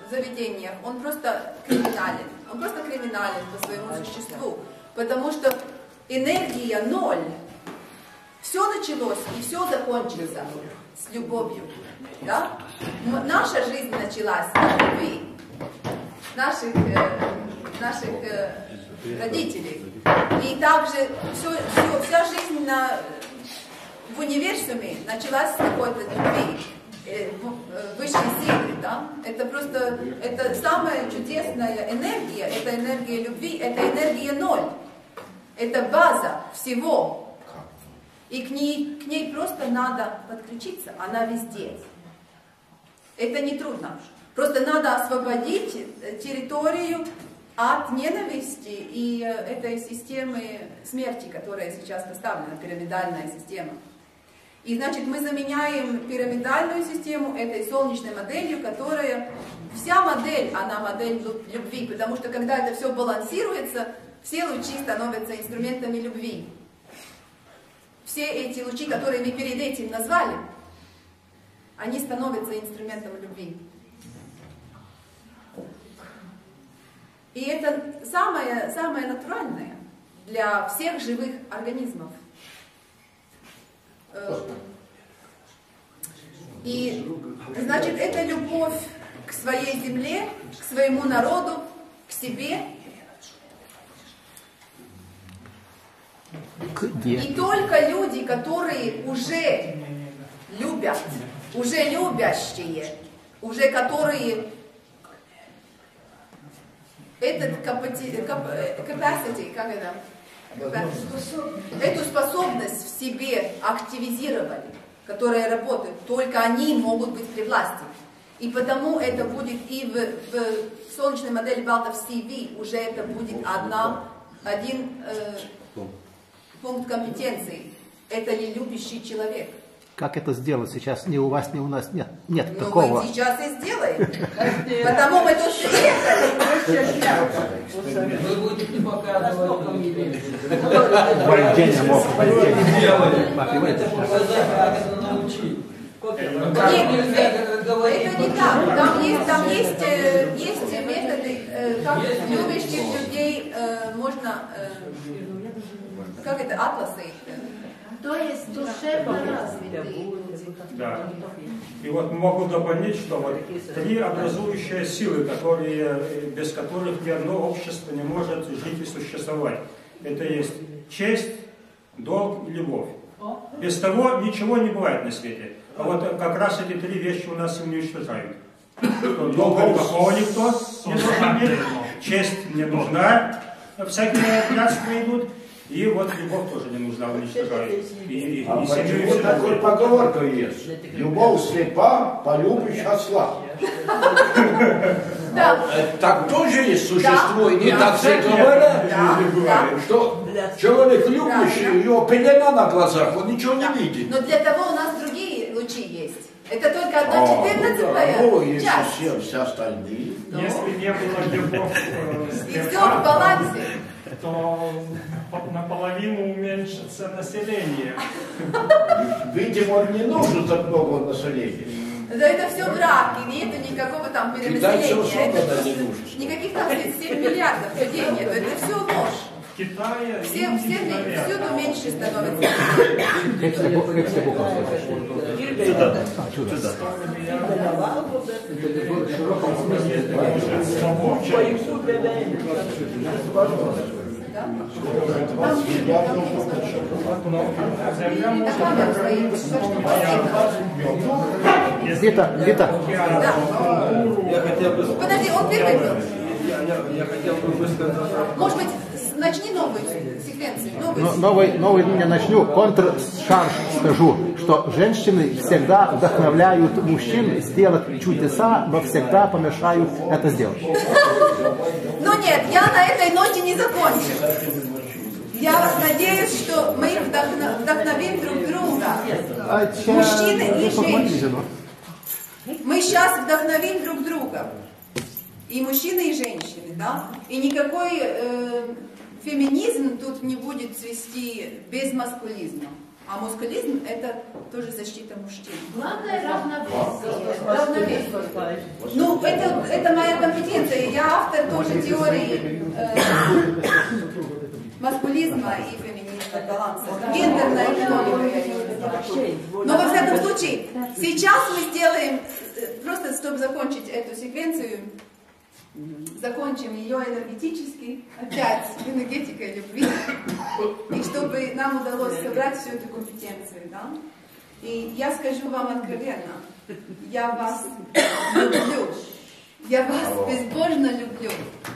заведениях, он просто криминален. Он просто криминален по своему существу. Потому что энергия ноль. Все началось и все закончится с любовью. Да? Наша жизнь началась с любви. Наших, э, наших э, родителей. И также все, все, вся жизнь на, в универсуме началась с какой-то любви. Высшей силы, да? Это просто, это самая чудесная энергия, это энергия любви, это энергия ноль. Это база всего. И к ней, к ней просто надо подключиться, она везде. Это не трудно. Просто надо освободить территорию от ненависти и этой системы смерти, которая сейчас поставлена, пирамидальная система. И значит, мы заменяем пирамидальную систему этой солнечной моделью, которая, вся модель, она модель любви, потому что когда это все балансируется, все лучи становятся инструментами любви. Все эти лучи, которые мы перед этим назвали, они становятся инструментом любви. И это самое, самое натуральное для всех живых организмов. И, значит, это любовь к своей земле, к своему народу, к себе. Где? И только люди, которые уже любят, уже любящие, уже которые этот capacity, как это? Эту способность в себе активизировали, которая работает, только они могут быть при власти. И потому это будет и в, в солнечной модели Балта в си ви уже это будет одна, один э, пункт компетенции. Это ли любящий человек? Как это сделать сейчас? Ни у вас, ни у нас нет, нет ну, такого. Мы сейчас и сделаем. Потому мы тут приехали. Вы будете показывать фамилии. Поведение мог. Это не так. Там есть, там есть, есть методы, как любящих людей можно, как это, атласы. То есть душевно развитые люди. Да. И вот могу дополнить, что вот три образующие силы, которые, без которых ни одно общество не может жить и существовать. Это есть честь, долг и любовь. Без того ничего не бывает на свете. А вот как раз эти три вещи у нас и уничтожают. Долга никакого никто не должен иметь, честь не нужна, всякие клятвы идут. И вот любовь тоже не нужна, уничтожает. И, и, а и почему такой поговорка есть? Любовь слепа, полюбишь осла. Да. Так тоже есть существо, да, и да, так все говорят, да, да. что человек любящий, да, да. его пелена на глазах, он ничего да. не видит. Но для того у нас другие лучи есть. Это только одна четырнадцатая ну, часть. Все, все остальные. Но. Если не было любовь э, и все в балансе, то наполовину уменьшится население. Видимо, не нужно так много населения. Да это все враг, и нету никакого там перенаселения. Это не нужно. Никаких там семь миллиардов людей нет, это все ложь. В Китае все, все, всюду меньше становится. Вита, Вита. Подожди, он первый был. Я хотел бы высказать. Может быть, начни новую секвенцию. Новую. Новый, новый я начну. Контршарж скажу, что женщины всегда вдохновляют мужчин сделать чудеса, но всегда помешают это сделать. Ну нет, я на этой ноте не закончу. Я надеюсь, что мы вдохновим друг друга. Мужчины и женщины. Мы сейчас вдохновим друг друга. И мужчины, и женщины, да? И никакой э, феминизм тут не будет цвести без маскулизма. А мускулизм – это тоже защита мужчин. Главное равновесие. Равновесие. Ну, это, это моя компетенция. Я автор тоже теории э, маскулизма и феминизма, баланса. Гендерная экономика, я ее называю. Но во всяком случае, сейчас мы сделаем, просто чтобы закончить эту секвенцию, закончим ее энергетически, опять энергетикой любви, и чтобы нам удалось собрать всю эту компетенцию, да? И я скажу вам откровенно, я вас люблю, я вас безбожно люблю,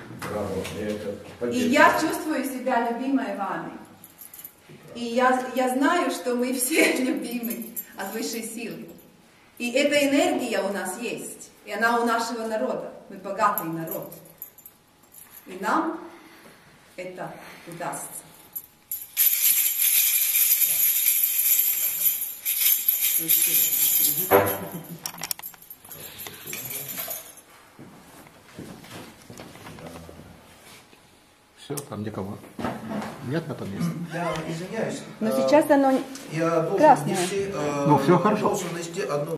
и я чувствую себя любимой вами, и я, я знаю, что мы все любимы от высшей силы, и эта энергия у нас есть, и она у нашего народа. Мы богатый народ. И нам это удастся. Все, там никого нет на том месте. Я извиняюсь. Но сейчас оно Я должен красное. нести, э, Ну, все хорошо. должен нести одну